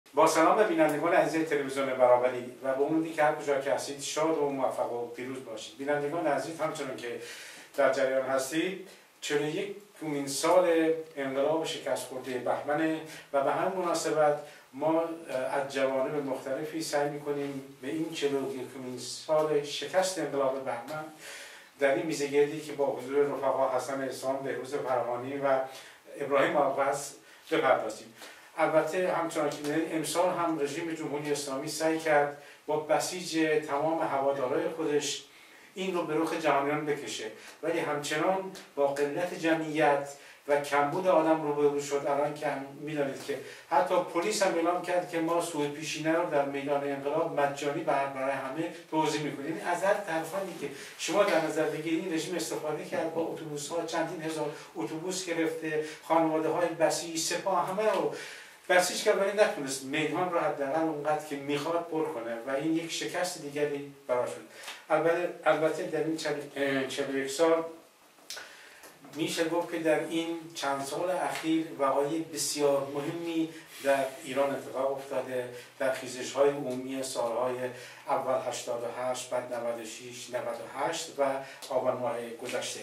با سلام به بینندگان عزیز تلویزیون برابری و به امیدی که هر کجا که هستید شاد و موفق و پیروز باشید. بینندگان عزیز، همچنان که در جریان هستید 41مین سال انقلاب شکست خورده بهمن و به همین مناسبت ما از جوانب مختلفی سعی می‌کنیم به این 41مین سال شکست انقلاب بهمن در این میزگردی که با حضور رفقا حسن احسان، بهروز فرهانی و ابراهیم آقاس بپردازیم. البته همچنان که می‌دونید امسال هم رژیم جمهوری اسلامی سعی کرد با بسیج تمام هوادارهای خودش این رو به رخ جهانیان بکشه، ولی همچنان با قلت جمعیت و کمبود آدم روبرو شد. الان که می‌دانید که حتی پلیس هم اعلام کرد که ما سوء پیشینه رو در میدان انقلاب مجانی برای همه توزیع می‌کنیم. یعنی از هر طرفانی که شما در نظر بگیرید این رژیم استفاده کرد، با اتوبوس‌ها چندین هزار اتوبوس گرفته، خانواده‌های بسیج، سپاه، همه رو بسیج کرد ولی نتونست میدان رو حداقل اونقدر که میخواد پر کنه و این یک شکست دیگری برا شد. البته در این 41 سال میشه گفت که در این چند سال اخیر وقایع بسیار مهمی در ایران اتفاق افتاده، در خیزش‌های عمومی سالهای اول 88، بعد 96، 98 و آبان ماه گذشته.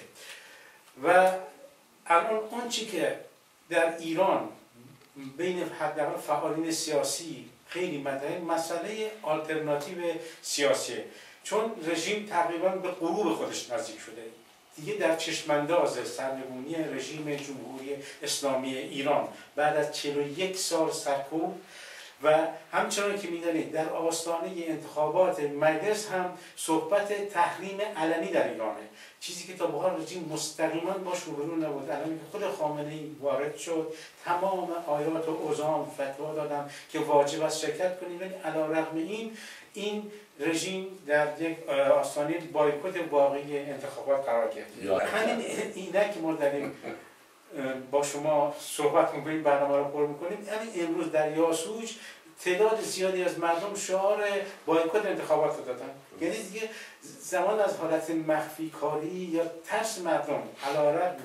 و الان اون چی که در ایران بین حداقل فعالین سیاسی خیلی مطرحه مسئله آلترناتیو سیاسی، چون رژیم تقریبا به غروب خودش نزدیک شده، دیگه در چشمانداز سرنگونی رژیم جمهوری اسلامی ایران بعد از 41 سال سرکوب و همچنان که می‌دانید در آستانه انتخابات مجلس هم صحبت تحریم علنی در ایرانه، چیزی که تا به حال رژیم مستقیما باش روبرو نبود. الان که خود خامنه‌ای وارد شد تمام آیات و اوزام فتوا دادن که واجب است شرکت کنیم، ولی علی‌رغم این رژیم در یک آستانه بایکوت واقعی انتخابات قرار گرفت. همین اینه که ما داریم با شما صحبت می‌کنیم، برنامه رو پر می‌کنیم. یعنی امروز در یاسوج تعداد زیادی از مردم شعار بایکوت انتخابات رو دادن. یعنی دیگه زمان از حالت مخفی کاری یا ترس مردم علی‌رغم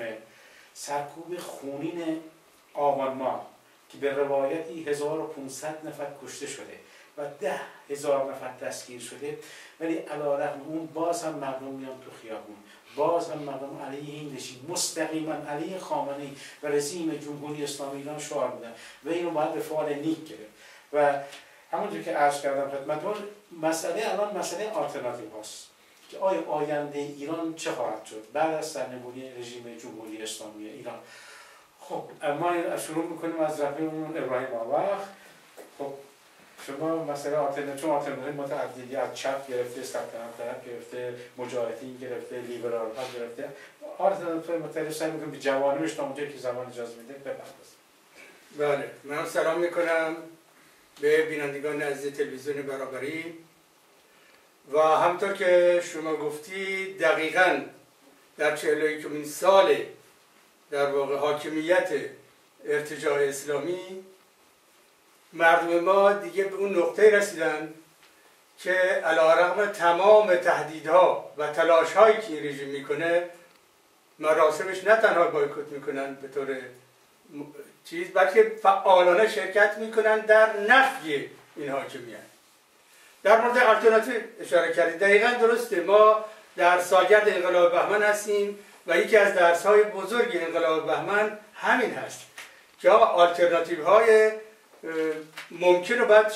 سرکوب خونین آبان ماه که به روایتی 1500 نفر کشته شده و 10,000 نفر دستگیر شده، ولی علی‌رغم اون باز هم مردم میان تو خیابون، باز هم مردم علیه این رژیم، مستقیما علیه خامنه‌ای و رژیم جمهوری اسلامی ایران شعار میدن و اینو باید به فعال نیک گرفت. و همونجور که عرض کردم خدمتتون، مسئله الان مسئله آلترناتیو هاست که آیا آینده ایران چه خواهد شد بعد از سرنگونی رژیم جمهوری اسلامی ایران. خب ما شروع میکنیم از رفیقمون ابراهیم آقا. خب شما مسئله آلترناتیو، چون آلترناتیو متعددی از چپ گرفته، سلطنت طلب گرفته، مجاهدین گرفته، لیبرال ها گرفته، آلترناتیو مختلف سعی میکنیم به جوانبش تا اونجایی که زمان اجازه میده بپردازیم. بله، من سلام میکنم به بینندگان عزیز تلویزیون برابری و همطور که شما گفتی دقیقاً در 41مین سال در واقع حاکمیت ارتجاع اسلامی مردم ما دیگه به اون نقطه رسیدن که علی‌رغم تمام تهدیدها و تلاش‌هایی که این رژیم میکنه مراسمش نه تنها بایکوت میکنن به طور بلکه فعالانه شرکت میکنن در نفی این حاکمیت. در مورد آلترناتیو اشاره کردید، دقیقاً درسته. ما در سالگرد انقلاب بهمن هستیم و یکی از درس‌های بزرگ انقلاب بهمن همین هست که آلترناتیوهای ممکن رو باید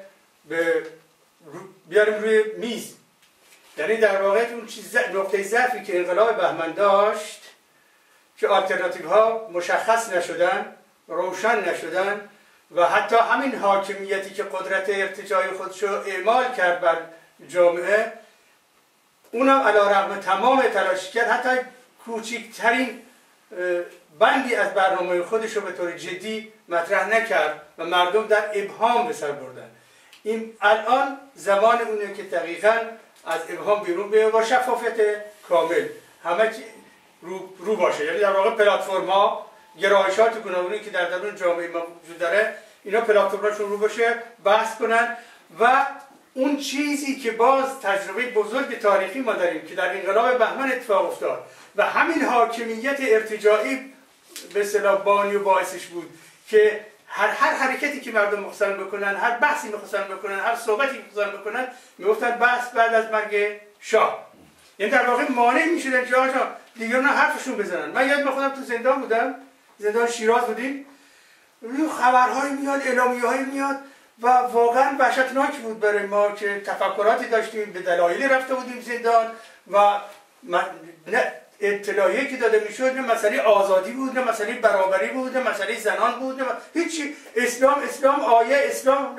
بیاریم روی میز. یعنی در واقع اون نقطه ضعفی که انقلاب بهمن داشت که آلترناتیوها مشخص نشدن، روشن نشدن و حتی همین حاکمیتی که قدرت ارتجاعی خودشو اعمال کرد بر جامعه، اونم علی‌رغم تمام تلاشی کرد حتی کوچکترین بندی از برنامه خودش رو به طور جدی مطرح نکرد و مردم در ابهام به سر بردن. این الان زمان اونه که دقیقاً از ابهام بیرون بیاد با شفافیت کامل همه چی رو باشه. یعنی در واقع پلتفرم‌ها، گرایشات گوناگونی که در درون جامعه ما وجود داره، اینا پلتفرم‌هاشون رو باشه، بحث کنن و اون چیزی که باز تجربه بزرگ تاریخی ما داریم که در انقلاب بهمن اتفاق افتاد و همین حاکمیت ارتجاعی به اصطلاح بانی و باعثش بود که هر حرکتی که مردم می‌خواستن بکنن، هر بحثی می‌خواستن بکنن، هر صحبتی می‌خواستن بکنن، میگفتن بحث بعد از مرگ شاه. یعنی در واقع مانع می‌شدن که آقا دیگران حرفشون بزنن. من یاد می‌خوام تو زندان بودم، زندان شیراز بودیم، خبرهایی میاد، اعلامیه‌هایی میاد و واقعا وحشتناک بود برای ما که تفکراتی داشتیم، به دلایلی رفته بودیم زندان و نه اطلاعیه که داده میشد نه مسئله آزادی بود، نه مسئله برابری بود، نه مسئله زنان بود، نه هیچی. اسلام آیه، اسلام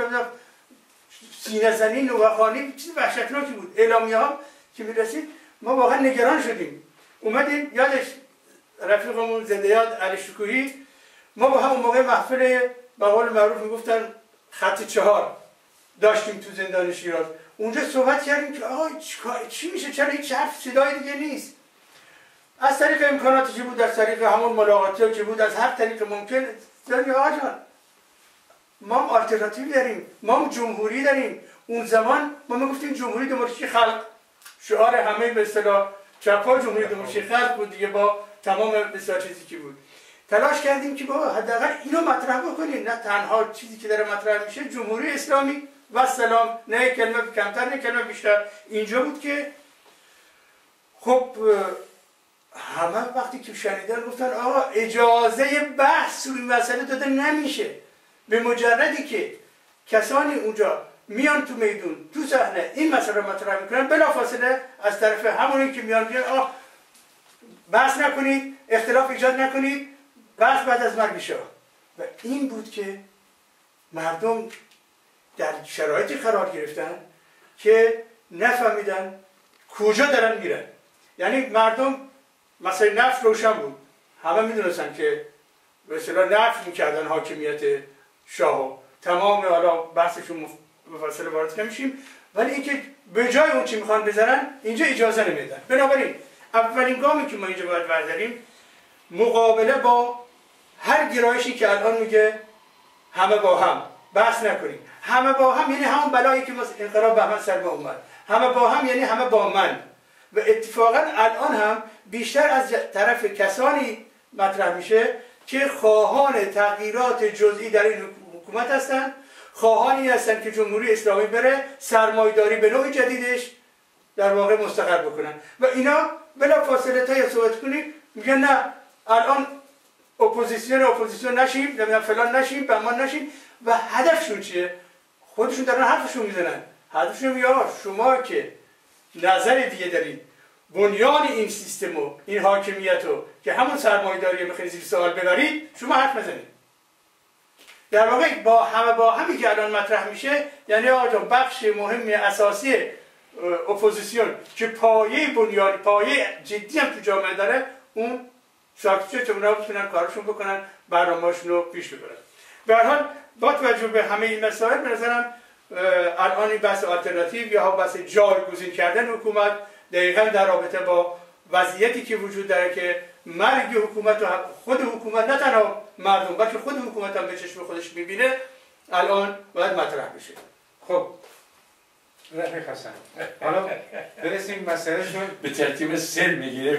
سینه زنی نوخانی، چیز وحشتناکی بود. اعلامیه‌ها که میرسید ما واقعا نگران شدیم. اومدیم یادش رفیقمون زنده یاد علی شکوهی، ما با همون موقع محفل به قول معروف میگفتن خط 4 داشتیم تو زندان شیراز. اونجا صحبت کردیم که آقا چی میشه، چرا هیچ حرف صدای دیگه نیست. از طریق امکاناتی که بود، از طریق همون ملاقاتی که بود، از هر طریق ممکن داریم آقا جان ما هم آلترناتیو داریم، ما هم جمهوری داریم. اون زمان ما میگفتیم جمهوری دموکراسی خلق، شعار همه به اصطلاح چپ‌ها جمهوری دموکراسی خلق بود دیگه، با تمام بسیار چیزی که بود. تلاش کردیم که بابا حداقل اینو مطرح بکنیم، نه تنها چیزی که داره مطرح میشه جمهوری اسلامی و سلام، نه کلمه کمتر نه کلمه بیشتر. اینجا بود که خب همه وقتی که شنیدن گفتن آقا اجازه بحث روی مسئله داده نمیشه. به مجردی که کسانی اونجا میان تو میدون، تو صحنه این مسئله رو مطرح میکنن، بلافاصله از طرف همونی که میان بحث نکنید، اختلاف ایجاد نکنید، بحث بعد از مرگ شاه. و این بود که مردم در شرایطی قرار گرفتن که نفهمیدن کجا دارن میرن. یعنی مردم مسئله نفت روشن بود، همه میدونستن که به اصطلاح نفت میکردن حاکمیت شاه، تمام حالا بحثشون مفصل وارد نمیشیم، ولی اینکه به جای اون چی میخوان بذارن اینجا اجازه نمیدن. بنابراین اولین گامی که ما اینجا باید برداریم مقابله با هر گرایشی که الان میگه همه با هم بحث نکنیم. همه با هم یعنی همون بلایی که انقلاب بهمن سر ما اومد. همه با هم یعنی همه با من. و اتفاقا الان هم بیشتر از طرف کسانی مطرح میشه که خواهان تغییرات جزئی در این حکومت هستند، خواهانی هستند که جمهوری اسلامی بره، سرمایه‌داری به نوع جدیدش در واقع مستقر بکنن. و اینا بلافاصله تا صحبت کنیم میگن نه الان اپوزیسیون نشیم، نمیدونم فلان نشیم، بهمان نشیم. و هدفشون چیه؟ خودشون دارن حرفشون میزنن. هدفشون میگه شما که نظر دیگه دارید، بنیان این سیستم و این حاکمیت رو که همون سرمایه‌داری میخواید زیر سوال ببرید، شما حرف بزنید. در واقع با همی که الان مطرح میشه یعنی آقا بخش مهمی اساسی اپوزیسیون که پایه بنیانی، پایه جدی هم تو جامعه داره، اون ساکتیه که اونا بتونن کارشون بکنن، برنامه‌شون رو پیش ببرن. به هر حال با توجه به همه این مسائل به نظرم الان این بحث آلترناتیو یا بحث جایگزین کردن حکومت دقیقاً در رابطه با وضعیتی که وجود داره که مرگ حکومت و خود حکومت، نه تنها مردم بلکه خود حکومت هم به چشم خودش میبینه، الان باید مطرح بشه. خب رفیق حسن حالا برسیم مسئله به ترتیب سن میگیره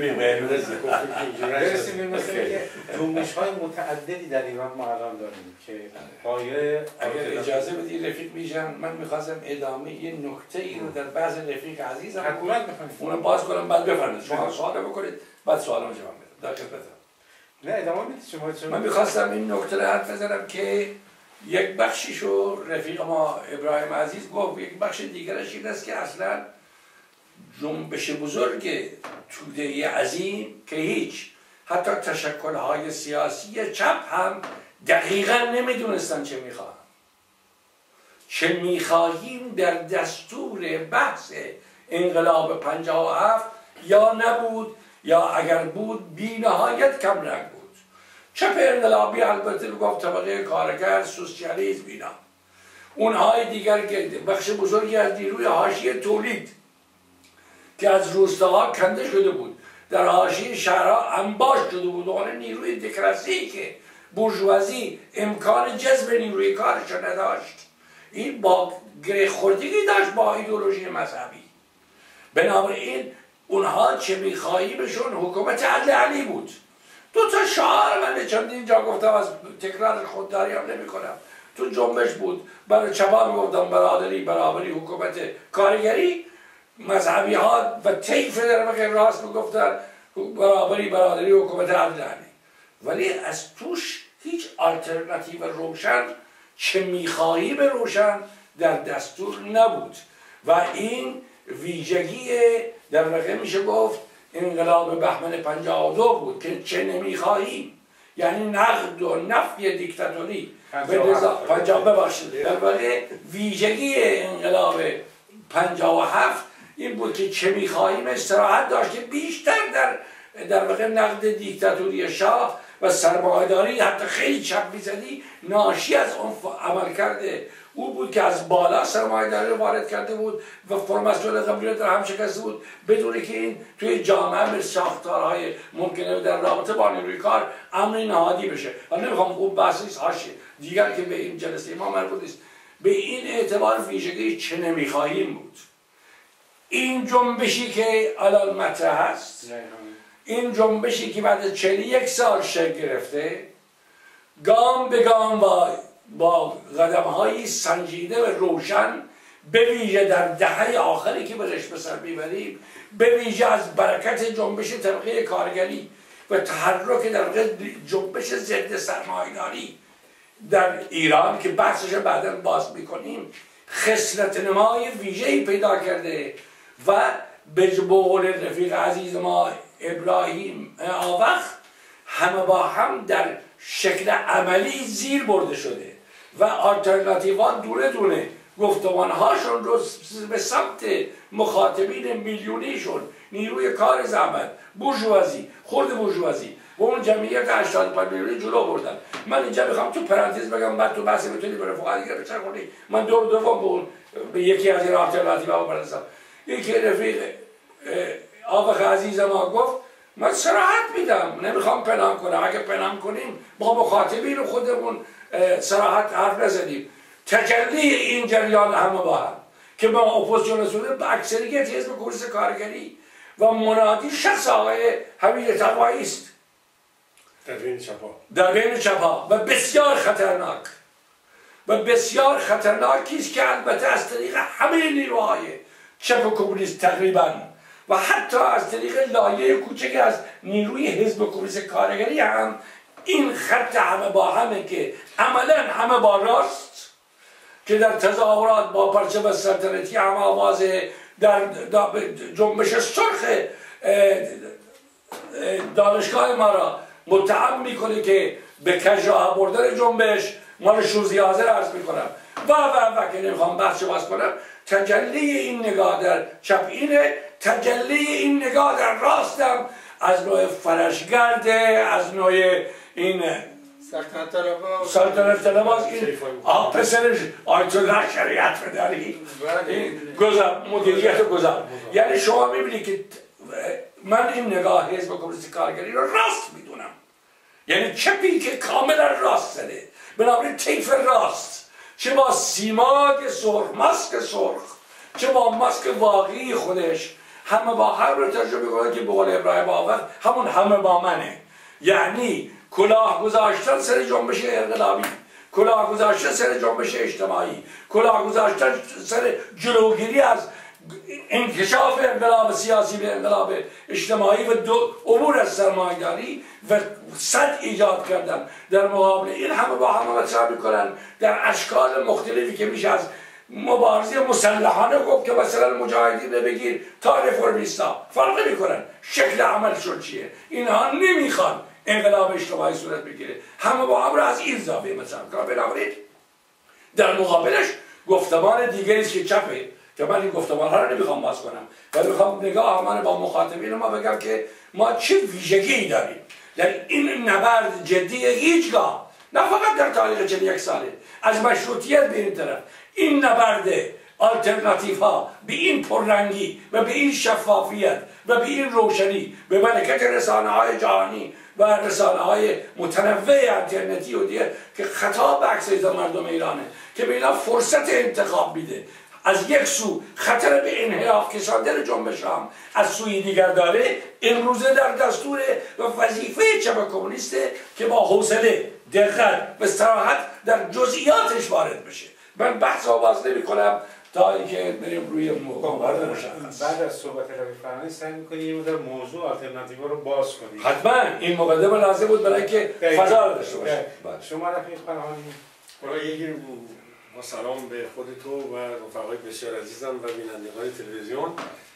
برسیم به مسئله که جنبش‌های متعددی در ایران ما الان داریم که پایه. اگر اجازه بدی رفیق میشم، من میخواستم ادامه یه نکته ای رو در بعض رفیق عزیزم حکومت بفرمایید اونو باز کنم، بعد بفرمایید شما سوال بکنید، بعد سوالمو جواب بدم. در خدمتم. نه ادامه بدید شما. من میخواستم این نکته رو حرف بزنم که یک بخشیشو رفیق ما ابراهیم عزیز گفت، یک بخش دیگرش این است که اصلا جنبش بزرگ توده عظیم که هیچ حتی تشکل‌های سیاسی چپ هم دقیقا نمیدونستن چه میخوان، چه میخواهیم در دستور بحث انقلاب 57 یا نبود یا اگر بود بی نهایت کم رنگ بود. چپ انقلابی البته گفت طبقه کارگر، سوسیالیسم اینا. اونهای دیگر که بخش بزرگی از نیروی حاشیه تولید که از روستاها کنده شده بود، در حاشیه شهرها انباش شده بود، اون نیروی دموکراسی که بورژوازی امکان جذب نیروی کارش نداشت، این با گره خوردگی داشت با ایدئولوژی مذهبی. بنابراین اونها چه میخواهیمشون حکومت عدل علی بود. دو تا شعار من چندین جا گفتم، از تکرار خودداری هم نمی کنم. تو جنبش بود، برای چپا میگفتم برادری، برابری، حکومت کارگری. مذهبی ها و طیف در واقع راست میگفتن برابری، برادری، حکومت عدلانی. ولی از توش هیچ آلترناتیو روشن، چه میخواهی به روشن، در دستور نبود. و این ویژگی در واقع میشه گفت انقلاب بهمن 52 بود که چه نمیخواهی، یعنی نقد و نفی دیکتاتوری. ببخشید، در واقع ویژگی انقلاب 57 این بود که چه میخواهیم استراحت داشت که بیشتر در واقع نقد دیکتاتوری شاه و سرمایه‌داری، حتی خیلی چپ می‌زدی، ناشی از اون عمل کرده او بود که از بالا سرمایه‌داری رو وارد کرده بود و فرماسیون قبلی در هم شکسته بود، بدون که این توی جامعه به ساختارهای ممکنه در رابطه با نیروی کار امری نهادی بشه. و نمیخوام اون بحث حاشیه دیگر که به این جلسه ما مربوط نیست. به این اعتبار ویژگی چه نمیخواهیم بود. این جنبشی که الان مطرح است، این جنبشی که بعد 41 سال شکل گرفته، گام به گام با قدم‌های سنجیده و روشن، به ویژه در دهه آخری که بهش به سر میبریم، به ویژه از برکت جنبش طبقه کارگری و تحرک در واقع جنبش ضد سرمایه‌داری در ایران که بحثش بعداً باز میکنیم، خصلت نمای ویژه‌ای پیدا کرده و به قول رفیق عزیز ما ابراهیم آوخ همه با هم در شکل عملی زیر برده شده و آلترناتیوان دونه دونه گفتمانهاشون رو به سمت مخاطبین میلیونیشون، نیروی کار زحمت، بورژوازی، خرد بورژوازی و اون جمعیت 85 میلیونی جلو بردن. من اینجا میخوام تو پرانتز بگم، بعد تو بحث بتونی به رفقا دیگه بچرخونی. من دور دوم به یکی از این آلترناتیوها برسم. یکی رفیق آوخ عزیز ما گفت من صراحت میدم، نمیخوام پنهان کنم، اگه پنهان کنیم با مخاطبین خودمون صراحت حرف نزدیم. تجلی این جریان همه با هم که با اپوزیسیون سوده به اکثریت حزب کمونیست کارگری و منادی شخص آقای حمید طغمایی است در بین چپا و بسیار خطرناک و بسیار خطرناکی است که البته از طریق همه نیروهای چپ کمونیست تقریبا و حتی از طریق لایه کوچک از نیروی حزب کمونیست کارگری هم این خط همه با همه که عملا همه با راست، که در تظاهرات با پرچم سلطنتی هم آواز در جنبش سرخ دانشگاه ما را متهم میکنه که به کجراه بردن جنبش مال شوزی حاضر عرض میکنم و که نمیخوام بحث باز کنم. تجلی این نگاه در چپ اینه، تجلی این نگاه در راستم از نوع فرشگرده، از نوع این سلطنت طلباز، این پسرش آیت الله شریعت مداری مدیریت گذار. یعنی شما میبینید که من این نگاه حزب کمونیست کارگری رو راست میدونم، یعنی چپی که کاملا راست زده، بنابراین طیف راست، چه با سیماگ سرخ، ماسک سرخ، چه با ماسک واقعی خودش، همه با هم رو تجربه کنه که به قول ابراهیم آوخ همون همه با منه. یعنی کلاه گذاشتن سر جنبش انقلابی، کلاه گذاشتن سر جنبش اجتماعی، کلاه گذاشتن سر جلوگیری از انکشاف انقلاب سیاسی به انقلاب اجتماعی و عبور از سرمایه‌داری و صد ایجاد کردن در مقابل این همه با هم مطرح میکنن در اشکال مختلفی که میشه از مبارزه مسلحانه گفت که مثلا مجاهدین بگیر تا رفرمیستا، فرق نمیکنن شکل عملشون چیه، اینها نمیخوان انقلاب اجتماعی صورت بگیره، همه با هم را از این زاویه مثلا کنم. بنابراین در مقابلش گفتمان دیگری است که چپه، که من این گفتمان ها رو نمیخوام باز کنم و میخوام نگاه من با مخاطبین ما بگم که ما چه ویژگی داریم در این نبرد جدی هیچگاه، نه فقط در تاریخ 41 ساله از مشروطیت به این طرف، این نبرد آلترناتیف ها به این پررنگی و به این شفافیت و به این روشنی، به ملکت رسانه های جهانی و رسانه های متنوع اینترنتی و دیگه که خطاب به اکثریت مردم ایرانه که به اینا فرصت انتخاب میده، از یک سو خطر به انحراف کشاندن جنبش هم از سوی دیگر داره، امروزه در دستور و وظیفه چپ کمونیسته که با حوصله، دقت و صراحت در جزئیاتش وارد بشه. من بحث آواز نمی کنم تا اینکه بریم روی موارد مشخص. بعد از صحبت رفیق فرهانی سعی می‌کنی یه مقدار موضوع آلترناتیو رو باز کنی. حتما این مقدمه لازم بود برای اینکه فضا رو داشته باشه. شما رفیق فرهانی برای با سلام به خود تو و رفقای بسیار عزیزم و بینندگان تلویزیون.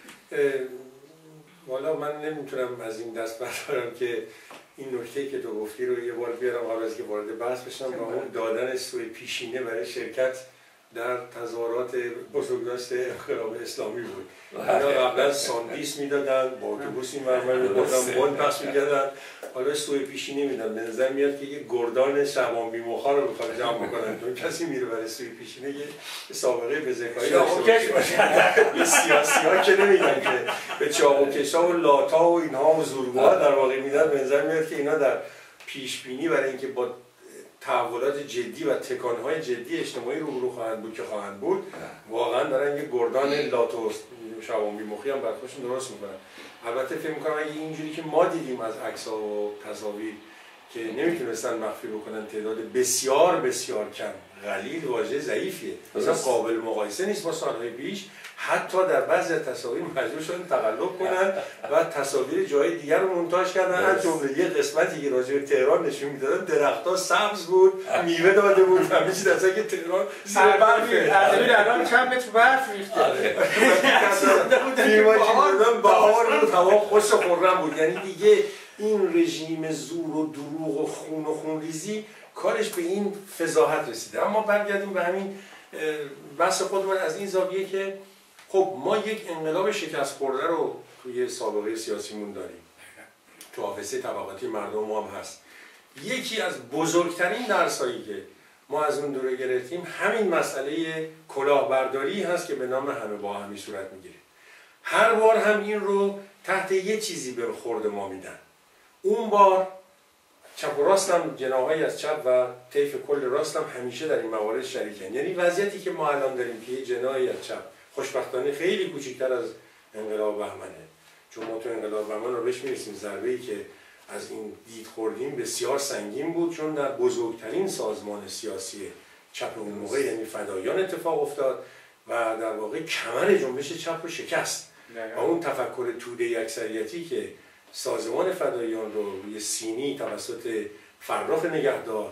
والا من نمیتونم از این دست بردارم که این نکته که تو گفتی رو یه بار بیارم قبل از که وارد بحث بشم و اون دادن سوی پیشینه برای شرکت در تظاهرات بزرگداشت انقلاب اسلامی بود. اینا قبلا ساندویچ میدادن، با اتوبوسی مرمر می‌بردن، بند پخش می‌کردن، حالا سوی پیشینه میدن. به نظر میاد که یه گردان شبان بی‌مخا رو می‌خواد جمع بکنن. چون کسی میره برای سوی پیشینه یه سابقه بزهکاری داشته باشه. به سیاسی‌ها که نمیدن که به چاقوکش‌ها و لاتا و اینها و زورگوها در واقع میدن. به نظر میاد که اینا در پیشبینی برای اینکه با تحولات جدی و تکانهای جدی اجتماعی روبرو خواهند بود که خواهند بود، واقعا دارن یه گردان لاتو شبان بی‌مخی هم بر خودشون درست میکنن. البته فکر میکنم اگه اینجوری که ما دیدیم از عکس‌ها و تصاویر که نمیتونستن مخفی بکنن تعداد بسیار بسیار کم، قلیل، واژه ضعیفیه، مثلا قابل مقایسه نیست با سالهای پیش. حتی در بعضی از تصاویر مجبور شدن تقلب کنن و تصاویر جای دیگر رو مونتاژ کردن. از جمله یه قسمتی که راجع به تهران نشون میدادن، درخت‌ها سبز بود، میوه داده بود، همه چیز اصلا که تهران زیر برفه. الان چند متر برف ریخته. بهار بود، هوا خوش و خرم بود. یعنی دیگه این رژیم زور و دروغ و خونریزی کارش به این فضاحت رسیده. اما برگردیم به همین بحث خودمون از این زاویه که خب ما یک انقلاب شکست خورده رو توی سابقه سیاسیمون داریم، تو حافظه طبقاتی مردم ما هم هست. یکی از بزرگترین درسایی که ما از اون دوره گرفتیم همین مسئله کلاهبرداری هست که به نام همه با همی صورت میگیره. هر بار هم این رو تحت یه چیزی به خورد ما میدن. اون بار چپ و راست هم، جناحایی از چپ و طیف کل راست هم همیشه در این موارد شریکن. یعنی وضعیتی که ما الان داریم که یه جناحی از چپ خوشبختانه خیلی کوچکتر از انقلاب بهمنه، چون ما تو انقلاب بهمن رو بهش میرسیم، ضربه‌ای که از این دید خوردیم بسیار سنگین بود، چون در بزرگترین سازمان سیاسی چپ اون موقع یعنی فدایان اتفاق افتاد و در واقع کمر جنبش چپ رو شکست. و اون تفکر توده اکثریتی که سازمان فدایان رو روی سینی توسط فرخ نگهدار،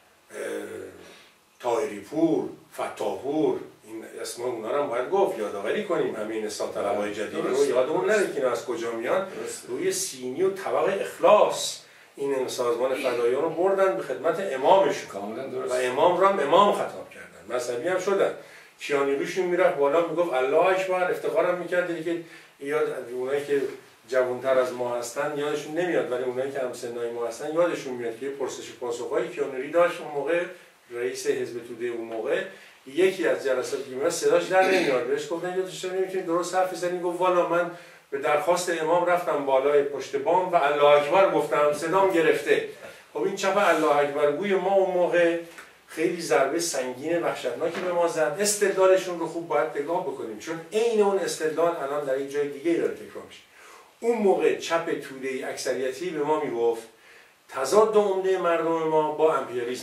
طاهری پور، فتاحپور، این اسم اونا رو هم باید گفت، یادآوری کنیم همه این اصلاح طلبای جدید رو یادمون نره که اینا از کجا میان. روی سینی و طبق اخلاص این سازمان فدایان رو بردن به خدمت امامشون و امام رو هم امام خطاب کردن، مذهبی هم شدن. کیانی روشون میرفت بالا میگفت الله اکبر، افتخارم میکرد که یاد اونایی که جوانتر از ما هستن یادشون نمیاد، ولی اونایی که همسنای ما هستن یادشون میاد که پرسش پاسخ‌های کیانوری داشت. اون موقع رئیس حزب توده اون موقع یکی از جلسات که صداش در نمیاد، بهش گفتن یادش نمیتونی درست حرف بزنی، گفت والا من به درخواست امام رفتم بالای پشت بام و الله اکبر گفتم، صدام گرفته. خب این چپ الله اکبر گوی ما اون موقع خیلی ضربه سنگین وحشتناکی به ما زد. استدلالشون رو خوب باید نگاه بکنیم، چون عین اون استدلال الان در یک جای دیگه داره تکرار میشه. اون موقع چپ توده اکثریتی به ما میگفت تضاد عمده مردم ما با امپریالیسم،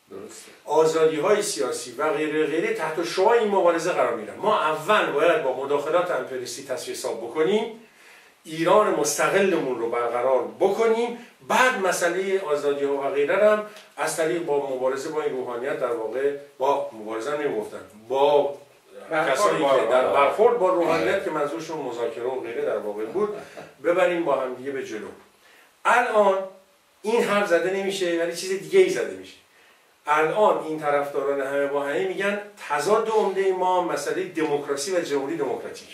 آزادی های سیاسی و غیره غیره تحت شعاع این مبارزه قرار میگیرن. ما اول باید با مداخلات امپریالیستی تصفیه حساب بکنیم، ایران مستقلمون رو برقرار بکنیم، بعد مسئله آزادی ها و غیره هم از طریق با مبارزه با این روحانیت، در واقع با مبارزه نمیگفتن، با کسایی که در برخورد با روحانیت که منظورشون مذاکره و غیره در واقع بود، ببریم با هم دیگه به جلو. الان این حرف زده نمیشه ولی چیز دیگه ای زده میشه. الان این طرفداران همه با همه میگن تضاد عمده ما مسئله دموکراسی و جمهوری دموکراتیک.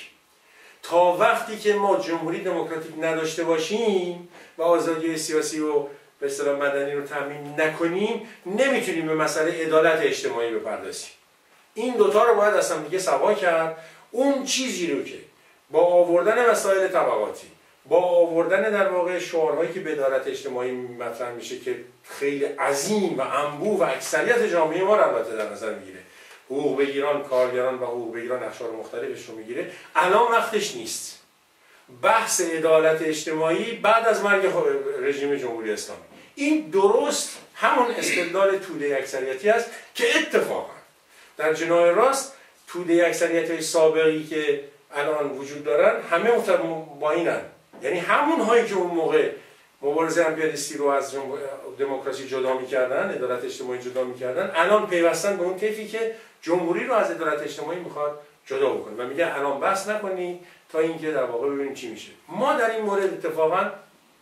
تا وقتی که ما جمهوری دموکراتیک نداشته باشیم و آزادی سیاسی و به اصطلاح مدنی رو تامین نکنیم، نمیتونیم به مسئله عدالت اجتماعی بپردازیم. این دوتا رو باید اصلا دیگه سوا کرد. اون چیزی رو که با آوردن مسائل طبقاتی، با آوردن در واقع شعارهایی که به عدالت اجتماعی مطرح میشه که خیلی عظیم و انبوه و اکثریت جامعه ما رو البته در نظر میگیره، حقوق بگیران، کارگران و حقوق بگیران اقشار مختلفش رو میگیره. الان وقتش نیست. بحث عدالت اجتماعی بعد از مرگ رژیم جمهوری اسلامی. این درست همون استدلال توده اکثریتی است که اتفاقا در جناح راست توده اکثریت‌های سابقی که الان وجود دارن همه با اینن، یعنی همون هایی که اون موقع مبارزه امپریالیستی رو از دموکراسی جدا می‌کردن، عدالت اجتماعی جدا می‌کردن، الان پیوستن به اون طیفی که جمهوری رو از عدالت اجتماعی می‌خواد جدا بکنه و میگه الان بحث نکنی تا اینکه در واقع ببینیم چی میشه. ما در این مورد اتفاقا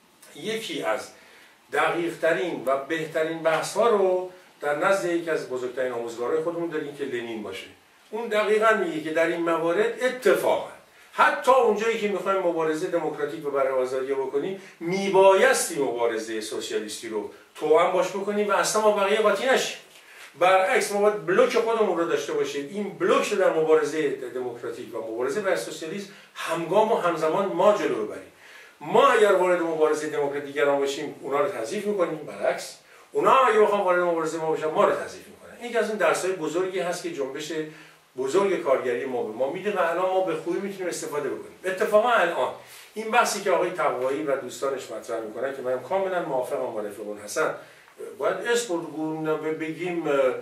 یکی از دقیق‌ترین و بهترین بحث‌ها رو در نزد یکی از بزرگترین آموزگارهای خودمون داریم که لنین باشه. اون دقیقاً میگه که در این موارد اتفاقا حتی اونجایی که میخوایم مبارزه دموکراتیک رو برای آزادی بکنیم، میبایستی مبارزه سوسیالیستی رو توأم باش بکنیم و اصلا ما بقیه قاطی نشیم. برعکس ما باید بلوک خودمون رو داشته باشیم. این بلوک رو در مبارزه دموکراتیک و مبارزه برای سوسیالیسم همگام و همزمان ما جلو ببریم. ما اگر وارد مبارزه دموکراتیک گران باشیم، اونا رو تضعیف میکنیم، برعکس اونا اگه بخوام وارد مبارزه ما بشن، ما رو تضعیف میکنن. این از اون درس‌های بزرگی هست که جنبش بزرگ کارگری ما به ما میده و الان ما به خوبی میتونیم استفاده بکنیم. اتفاقا الان این بحثی که آقای تقوایی و دوستانش مطرح میکنن که من کاملا موافقم با رفیق حسن، باید اسم بگیم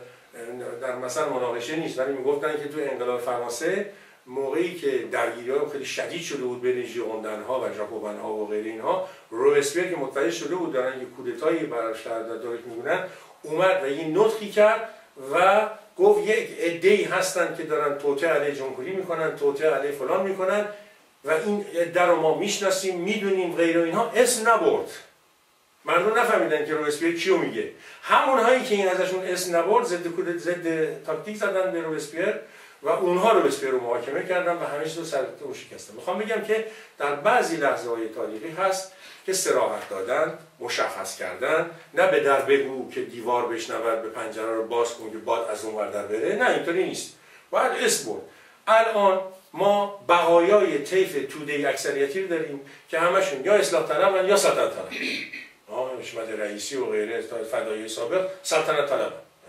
در مثلا مناقشه نیست، ولی میگفتن که تو انقلاب فرانسه موقعی که درگیری‌ها خیلی شدید شده بود بین ژیروندن‌ها و ژاکوبن‌ها و غیر اینها، روبسپیر که متوجه شده بود دارن یه کودتایی براش تدارک می‌کنن، اومد و یه نطقی کرد و گفت یک عده‌ای هستن که دارن توطئه علیه جمهوری میکنن، توطئه علیه فلان میکنن و این عده رو ما میشناسیم، میدونیم غیر اینها. اسم نبرد. مردم نفهمیدن که روبسپیر کیو میگه. همون هایی که این ازشون اسم نبرد ضد تاکتیک زدن به روبسپیر و اونها روبسپیر رو محاکمه کردن و همه چیز رو سر و شکستن. میخوام بگم که در بعضی لحظه‌های تاریخی هست که صراحت دادن، مشخص کردن، نه به در بگو که دیوار بشنود، به پنجره رو باز کن که باد از اون ور در بره، نه اینطوری نیست. باید اسم برد. الان ما بقایای طیف توده اکثریتی رو داریم که همشون یا اصلاح طلبن یا سلطنت طلب. حشمت رئیسی و غیره فدایی سابق سلطنت طلب.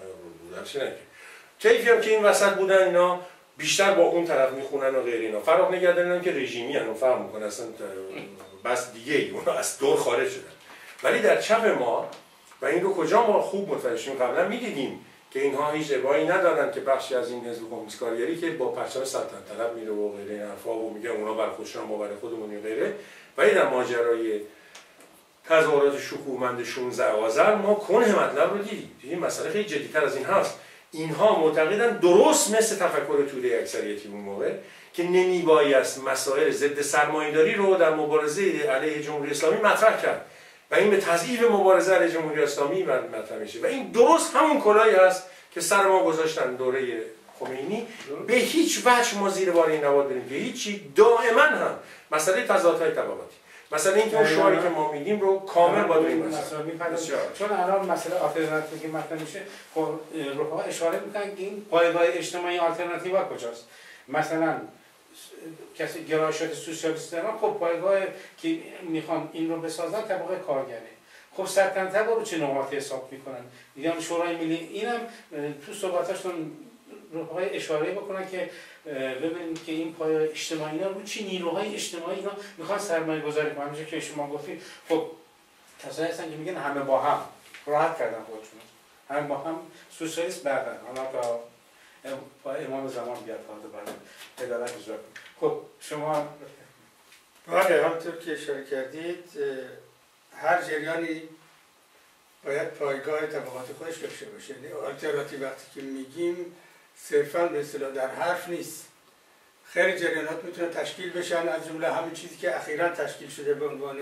طیفی هم که این وسط بودن اینا بیشتر با اون طرف میخونن و غیر اینا. فرق نگردن که رژیمی ان، فرق میکنن اصلا بس دیگه ای، اونا از دور خارج شدن. ولی در چپ ما و این رو کجا ما خوب متوجه شدیم، قبلا میدیدیم که اینها هیچ ابایی ندارن که بخشی از این حزب کمونیست کارگری که با پرچم سلطنت طلب میره و غیره این حرفا و میگه اونا بر خودشون ما برای خودمون و غیره. ولی در ماجرای تظاهرات شکوهمند 16 آذر ما کنه مطلب رو دیدیم. مسئله خیلی جدی‌تر از این هست. اینها معتقدن درست مثل تفکر توده اکثریتی اون موقع که نمیبایست مسائل ضد سرمایه‌داری رو در مبارزه علیه جمهوری اسلامی مطرح کرد و این به تضعیف مبارزه علیه جمهوری اسلامی مطرح میشه و این درست همون کلاهی هست که سر ما گذاشتن دوره خمینی. به هیچ وجه ما زیر بار این نباید بریم که هیچی. دائما هم مسئله تضادهای طبقاتی، مثلا اینکه اون شعاری که ما میدیم رو کامل با این چون الان مسئله آلترناتیوی که مطرح میشه، خب رفقا اشاره میکنن که این پایگاه اجتماعی آلترناتیو کجاست؟ مثلا کسی گرایشات سوسیالیست دارن، خب پایگاه که میخوان این رو بسازن طبقه کارگره. خب سلطنت رو چه نقاطی حساب میکنن؟ میگن شورای ملی. اینم تو صحبتاشون رفقا اشاره بکنن که ببینید که این پایگاه اجتماعی ها رو چه نیروهای اجتماعی اینا میخوان سرمایه گذاری کنن. همونجوری که شما گفتید، خب کسایی هستن که میگن همه با هم راحت کردن خودشون، همه با هم سوسیالیست بعدن، حالا تا امام زمان بیاد بعد عدالت اجرا کنه. خب شما بله، همونطور که اشاره کردید هر جریانی باید پایگاه طبقات خودش داشته باشه. آلترناتیو وقتی که میگیم صرفاً به اصطلاح در حرف نیست. خیلی جریانات میتونن تشکیل بشن، از جمله همین چیزی که اخیراً تشکیل شده به عنوان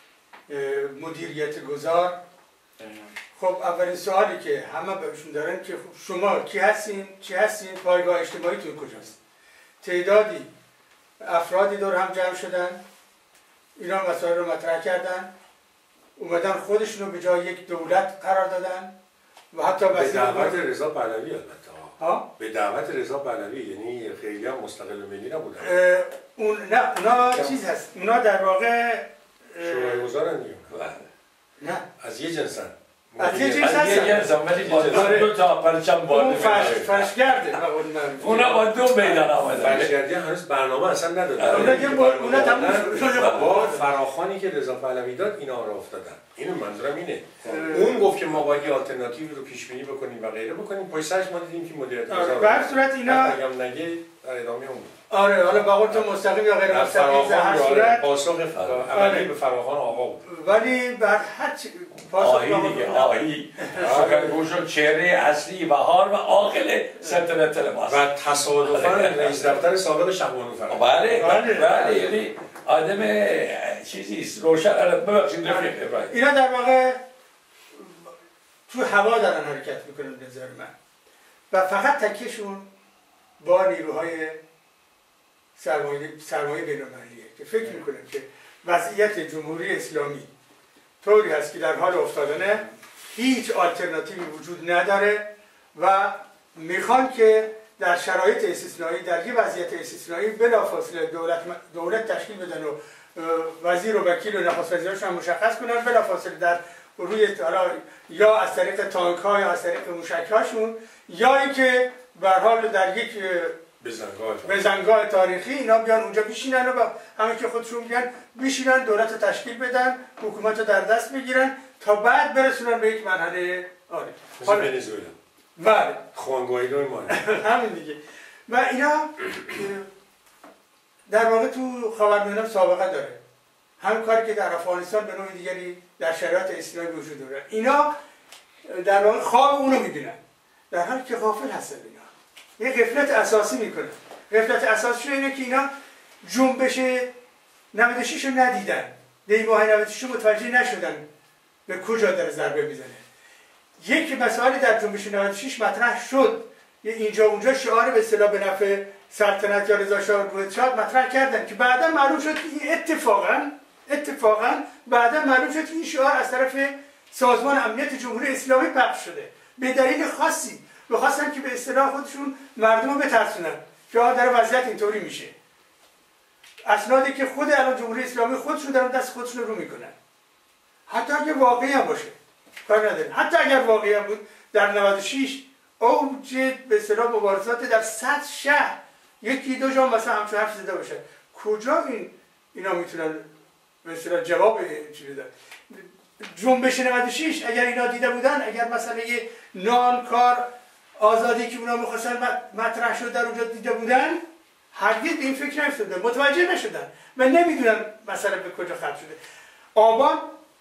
مدیریت گذار. خب اولین سوالی که همه بهشون دارن که خب شما کی هستین؟ چی هستین؟ پایگاه اجتماعیتون کجاست؟ تعدادی افرادی دور هم جمع شدن، اینا مسائل رو مطرح کردن، اومدن خودشون رو به جای یک دولت قرار دادن و حتی به دعوت رضا پهلوی البته. به دعوت رضا پهلوی، یعنی خیلی هم مستقل ملی نبودن. اونا چیز هست، اونا در واقع شورای گذارن دیگه. نه از یه جنسن. از یه جنس هستن. ولی با دو تا پرچم بالا اون فرشگرده اونا با دو میدان آمدن. فرشگردی هنوز برنامه اصلا ندادن. اونا تموم با فراخوانی که رضا پهلوی داد اینا راه افتادن. اینو منظورم اینه. اون گفت که ما باید آلترناتیو رو پیش بینی بکنیم و غیره بکنیم. پس سرش ما دیدیم که مدیریت بازار به هر صورت اینا اگه نگه در ادامه اون. آره حالا با قول تو مستقیم یا غیر مستقیم در هر صورت پاسخ عملی به فراخوان آقا بود. ولی بر هر آهی دیگه آهی سخنگوشون چهره اصلی بهار و عاقل سلطنت ماست و تصادفاً رئیس دفتر سابق شهبانو فرهنگ. بله یعنی آدم چیزیست روشن. ببخشید رفیق ابراهیم اینا در واقع تو هوا دارن حرکت میکنن به نظر من و فقط تکیهشون با نیروهای سرمایه بین‌المللیه که فکر میکنن که وضعیت جمهوری اسلامی طوری هست که در حال افتادنه، هیچ آلترناتیوی وجود نداره و میخوان که در شرایط استثنایی، در یه وضعیت استثنایی بلافاصله دولت تشکیل بدن و وزیر و وکیل و نخست وزیرشون هم مشخص کنن، بلافاصله در روی یا از طریق تانک ها یا از طریق موشک هاشون یا اینکه به هر حال در یک بزنگاه تاریخی اینا بیان اونجا بشینن و همین که خودشون بیان بشینن دولت رو تشکیل بدن، حکومت رو در دست بگیرن تا بعد برسونن به یک مرحله مثل ونزوئلا. بله خوان گوایدو همین دیگه. و اینا در واقع تو خاورمیانه سابقه داره، همین کاری که در افغانستان به نوع دیگری در شرایط اسلامی وجود داره. اینا در واقع خواب اونو میبینن در حالی که غافل هستن. اینا یه غفلت اساسی میکنه. غفلت اساسی اینه که اینا جنبش 96 رو ندیدن، دیماه 96 متوجه نشدن به کجا داره ضربه میزنه. یک مسائلی در جنبش 96 مطرح شد، یه اینجا اونجا شعار به اصطلاح به نفع سلطنت یا رضا شاه روح‌الشاد مطرح کردن که بعدا معلوم شد که این اتفاقا بعدا معلوم شد که این شعار از طرف سازمان امنیت جمهوری اسلامی پخش شده به دلیل خاصی. بخواستن که به اصطلاح خودشون مردم رو بترسونن که داره وضعیت اینطوری میشه. اسنادی که خود الان جمهوری اسلامی خودشون دارن دست خودشون رو میکنن. حتی اگه واقعی هم باشه کار نداریم. حتی اگر واقعی هم بود در 96 اوج به اصطلاح مبارزات در 100 شهر یکی دو جا مثلا همچون حرف زده باشه، کجا اینا میتونن به اصطلاح جواب چی بدن؟ جنبش 96 اگر اینا دیده بودن، اگر مثلا یه نان کار آزادی که اونا می‌خواستن مطرح شد در اونجا دیده بودن، هرگز این فکر نمی‌افتادن، متوجه نشدن و نمیدونن مثلا به کجا ختم شده. آبان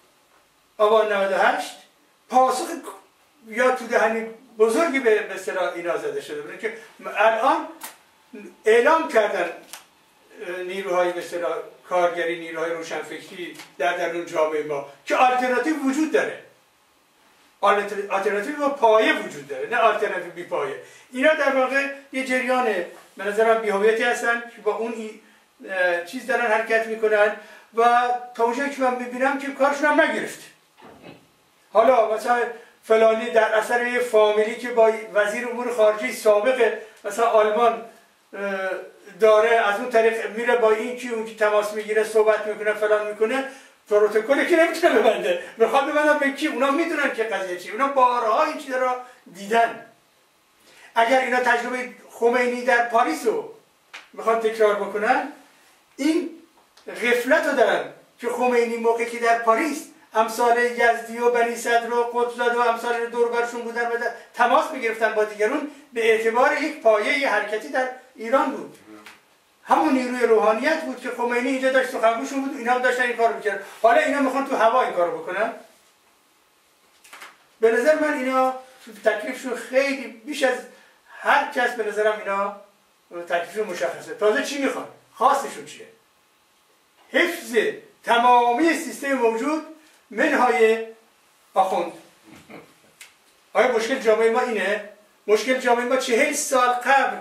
98 پاسخ یا تو دهنی بزرگی به اصطلاح اینا زده شده بود که الان اعلام کردن نیروهای به اصطلاح کارگری، نیروهای روشنفکری در درون جامعه ما که آلترناتیو وجود داره. آلترناتیو با پایه وجود داره، نه آلترناتیو بی پایه. اینا در واقع یه جریان به نظرم بی‌هویتی هستن که با اون چیز دارن حرکت میکنن و تا اونجایی که من میبینم که کارشون هم نگرفت. حالا مثلا فلانی در اثر یه فامیلی که با وزیر امور خارجه سابق مثلا آلمان داره، از اون طریق میره با این که اون که تماس میگیره، صحبت میکنه، فلان میکنه، پروتکلی که نمیتونه ببنده، میخواد ببندن به کی؟ اونا میدونن که قضیه چیه، اونا بارها این چیزا رو دیدن. اگر اینا تجربه خمینی در پاریس رو میخوان تکرار بکنن، این غفلت رو دارن که خمینی موقعی که در پاریس امثال یزدی و بنی صدر و قطب‌زاده و امثال دور برشون بودن و تماس میگرفتن با دیگرون، به اعتبار یک پایه حرکتی در ایران بود. همون نیروی روحانیت بود که خمینی اینجا داشت سخنگوشون بود، اینا هم داشتن این کارو میکردن. حالا اینا میخوان تو هوا این کارو بکنن. به نظر من اینا تکلیفشون خیلی بیش از هر کس به نظرم اینا تکلیفشون مشخصه. تازه چی میخوان؟ خواستشون چیه؟ حفظ تمامی سیستم موجود منهای آخوند. آیا مشکل جامعه ما اینه؟ مشکل جامعه ما 40 سال قبل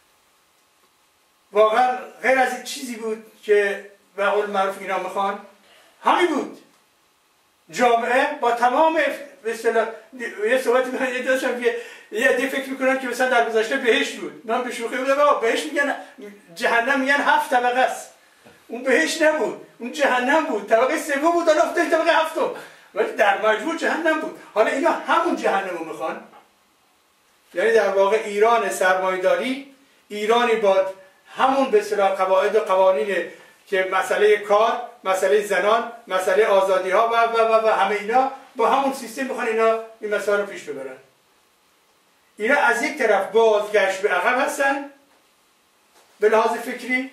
واقعا غیر از این چیزی بود که به قول معروف اینا میخوان، همین بود. جامعه با تمام به اصطلاح یه صحبتی من داشتم که یه عده فکر میکنن که مثلا در گذشته بهشت بود. من به شوخی بودم بهشت میگن، جهنم میگن 7 طبقه است. اون بهشت نبود، اون جهنم بود. طبقه سوم بود، الان افتاد طبقه هفتم. ولی در مجموع جهنم بود. حالا اینا همون جهنم رو میخوان، یعنی در واقع ایران سرمایه‌داری، ایرانی با همون به اصطلاح قواعد و قوانین که مسئله کار، مسئله زنان، مسئله آزادی ها و همه اینا، با همون سیستم میخوان اینا این مسائل رو پیش ببرن. اینا از یک طرف بازگشت به عقب هستن به لحاظ فکری،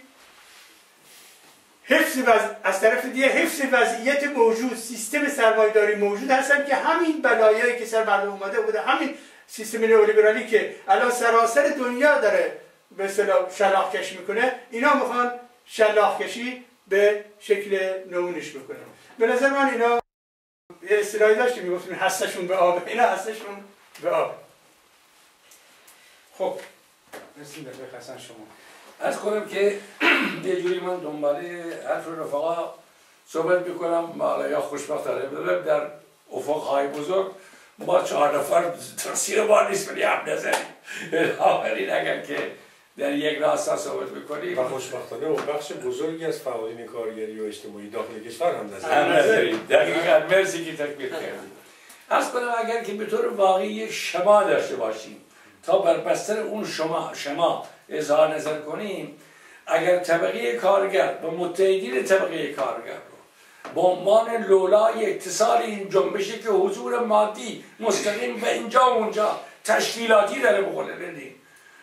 از طرف دیگه حفظ وضعیت موجود، سیستم سرمایه‌داری موجود هستن که همین بلایایی که سر مردم اومده بوده، همین سیستم نئولیبرالی که الان سراسر دنیا داره به اصطلاح شلاق کشی میکنه، اینا میخوان شلاق کشی به شکل نمونش بکنن. به نظر من اینا یه اصطلاحی داشتیم میگفتیم هستشون به آب، اینا هستشون به آب. خب مرسی دکتر حسن شما. عرض کنم که یه جوری من دنباله حرف رفقا صحبت میکنم، حالا یا خوشبختانه بدونم در افقهای بزرگ ما 4 نفر تقصیر ما نیست، ولی هم نزنیم. بنابراین اگر که در یک راستا صحبت میکنیم و خوشبختانه و بخش بزرگی از فعالین کارگری و اجتماعی داخل کشور هم نزدیم. دقیقاً مرسی که تکمیل کردیم. عرض کنم اگر که به طور واقعی یک شما داشته باشیم تا بر بستر اون شما اظهار نظر کنیم، اگر طبقه کارگر و متحدین طبقه کارگر رو به عنوان لولای اتصال این جنبشی که حضور مادی مستقیم به اینجا و اونجا تشکیلاتی داره بخونه بدیم،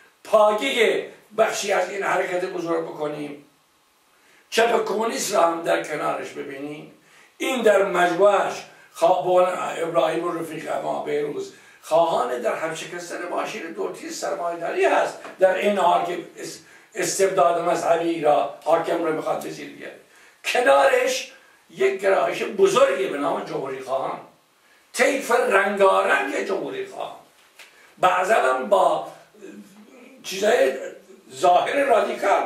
پاگه بخشی از این حرکت بزرگ بکنیم، چپ کمونیست را هم در کنارش ببینیم، این در مجموعش خوابان ابراهیم و رفیق ما بهروز خواهان در همشکستن ماشین دولتی سرمایه‌داری هست، در این حال که استبداد مذهبی را حاکم را میخواد به زیر بیاره. کنارش یک گرایش بزرگی به نام جمهوری خواهان، طیف رنگارنگ جمهوری خواهان، بعضا هم با چیزای ظاهر رادیکال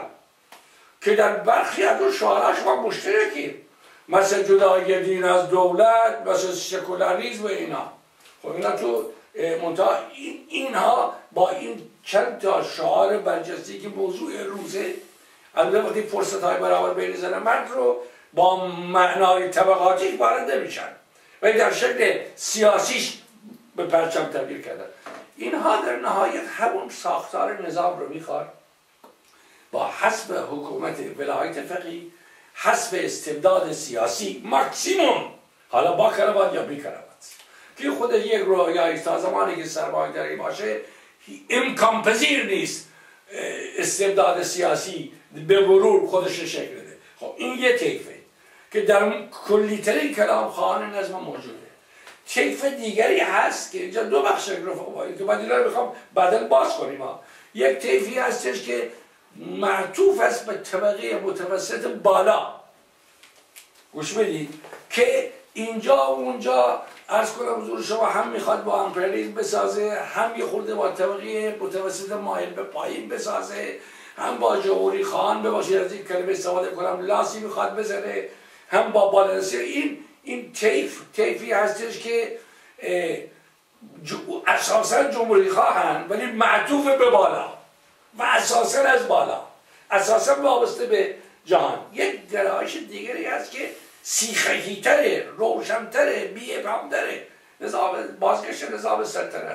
که در برخی از اون شعارها شما مشترکیم، مثل جدایی دین از دولت، مثل سکولاریسم و اینا. خب اینا تو منتها اینها با این چند تا شعار برجسته که موضوع روزه، البته وقتی فرصت های برابر بین زن و مرد رو با معنای طبقاتی وارد نمیشن و در شکل سیاسیش به پرچم تبدیل کردن. اینها در نهایت همون ساختار نظام رو میخواد با حسب حکومت ولایت فقیه، حسب استبداد سیاسی ماکسیموم، حالا با کراوات یا بی کراوات، که خود یک رویایی تا زمانی که سرمایه‌داری باشه امکان پذیر نیست استبداد سیاسی به مرور خودش شکل بده. خب این یه طیفه که در کلی‌ترین کلام خواهان نظم موجوده. طیف دیگری هست که اینجا دو بخش رفقایی که بعد اینا رو میخوام بعداً باز کنیم. یک طیفی هستش که معطوف است به طبقه متوسط بالا، گوش بدید، که اینجا و اونجا عرض کنم حضور شما هم میخواد با امپریالیسم بسازه، هم یه خورده با طبقه متوسط مایل به پایین بسازه، هم با جمهوری خواهان بباشید، از این کلمه استفاده کنم لاسی میخواد بزنه، هم با بالانسی. این طیفی هستش که اساسا جمهوری خواهن ولی معطوف به بالا و اساسا از بالا، اساسا وابسته به جهان. یک گرایش دیگری هست که سیخه‌تره، روشن‌تره، بی‌ابهام‌تره، بازگشت نظام سلطنت،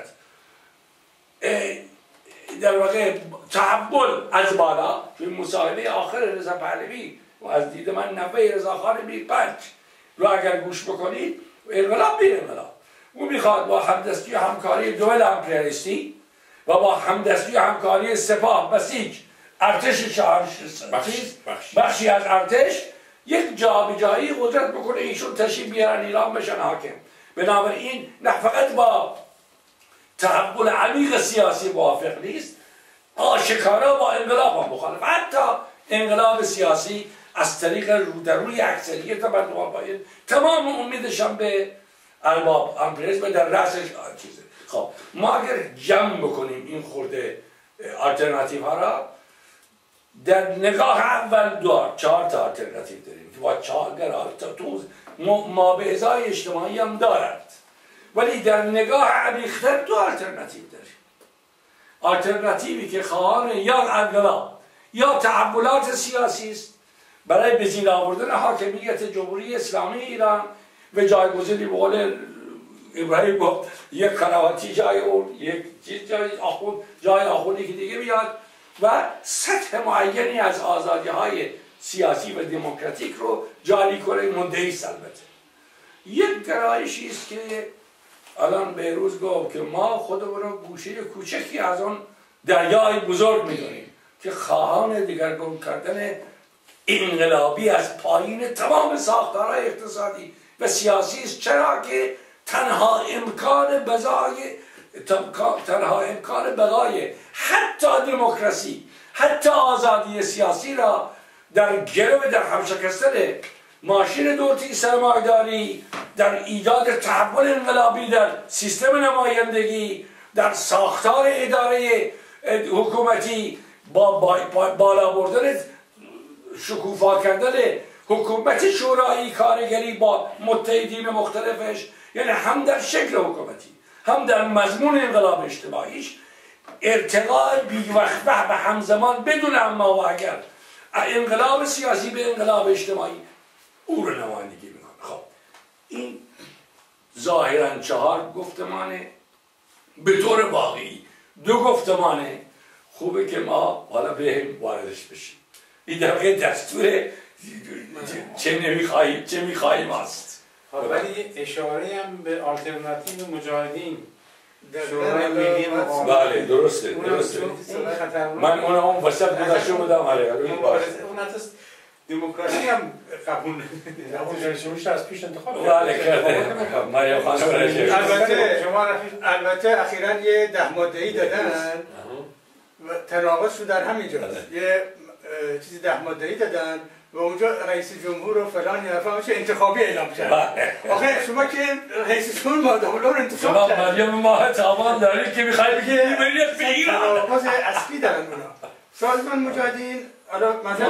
در واقع تحول از بالا. توی مصاحبه آخر رضا پهلوی و از دید من نوه رضاخان میرپنج رو اگر گوش بکنید، انقلاب بین انقلاب، او میخواد با همدستی و همکاری دول امپریالیستی و با همدستی و همکاری سپاه، بسیج، ارتش بخشی از ارتش یک جابجایی قدرت بکنه، ایشون تشریف بیارن ایران بشن حاکم. بنابراین نه فقط با تحول عمیق سیاسی موافق نیست، آشکارا با انقلاب هم مخالف، حتی انقلاب سیاسی از طریق رودروی اکثریت مردم باید تمام امیدشان به ارباب امپریالیسم در رأسش چیزه. خب ما اگر جمع بکنیم این خورده آلترناتیو ها را، در نگاه اول 4 تا آلترناتیو داریم که با 4 تو ما به ازای اجتماعی هم دارد، ولی در نگاه عمیق‌تر 2 آلترناتیو داریم. آلترناتیوی که خواهان یا انقلاب یا تحولات سیاسی است برای به زیر آوردن حاکمیت جمهوری اسلامی ایران و جایگزینی به قول ابراهیم گفت یک کراواتی جای اون، یک چیز جای آخوند، جای آخوندی که دیگه بیاد و سطح معینی از آزادی‌های سیاسی و دموکراتیک رو جاری کنه. مدعی است البته. یک گرایشی است که الان بهروز گفت که ما خودمون رو گوشه کوچکی از اون دریای بزرگ می‌دونیم که خواهان دگرگون کردن انقلابی از پایین تمام ساختارهای اقتصادی و سیاسی است، چرا که تنها امکان بقای حتی دموکراسی، حتی آزادی سیاسی را در گرو در همشکستن ماشین دولتی سرمایه‌داری، در ایجاد تحول انقلابی در سیستم نمایندگی، در ساختار اداره حکومتی، با بالا بردن شکوفا کردن حکومت شورایی کارگری با متحدین مختلفش، یعنی هم در شکل حکومتی هم در مضمون انقلاب اجتماعیش ارتقاء بیوقفه و همزمان بدون اما و اگر انقلاب سیاسی به انقلاب اجتماعی او رو نمایندگی میکنه. خب این ظاهرا 4 گفتمانه، به طور واقعی 2 گفتمانه. خوبه که ما حالا به واردش بشیم. این در واقع دستور چه میخواهیم است. ولی اشاره هم به آلترناتیو مجاهدین شورای ملی بله درسته. من اون وسط گذاشته بودم. اون حتی دموکراسی هم قبول نمیشه از پیش انتخاب بله کرده مریم خانم. البته اخیراً یه 10 ماده‌ای دادن و تناقض شد در همینجا. یه چیزی 10 ماده‌ای دادن و اونجا رئیس جمهور و فلان یا فلانش انتخابی اعلام کرد. آخه شما که رئیس جمهور ماده‌ها رو انتخاب کرد. مریم ماه تابان دارید که می‌خواید بگید بریید به ایران. تناقض اصلی دارن اونا. سازمان مجاهدین، حالا مثلا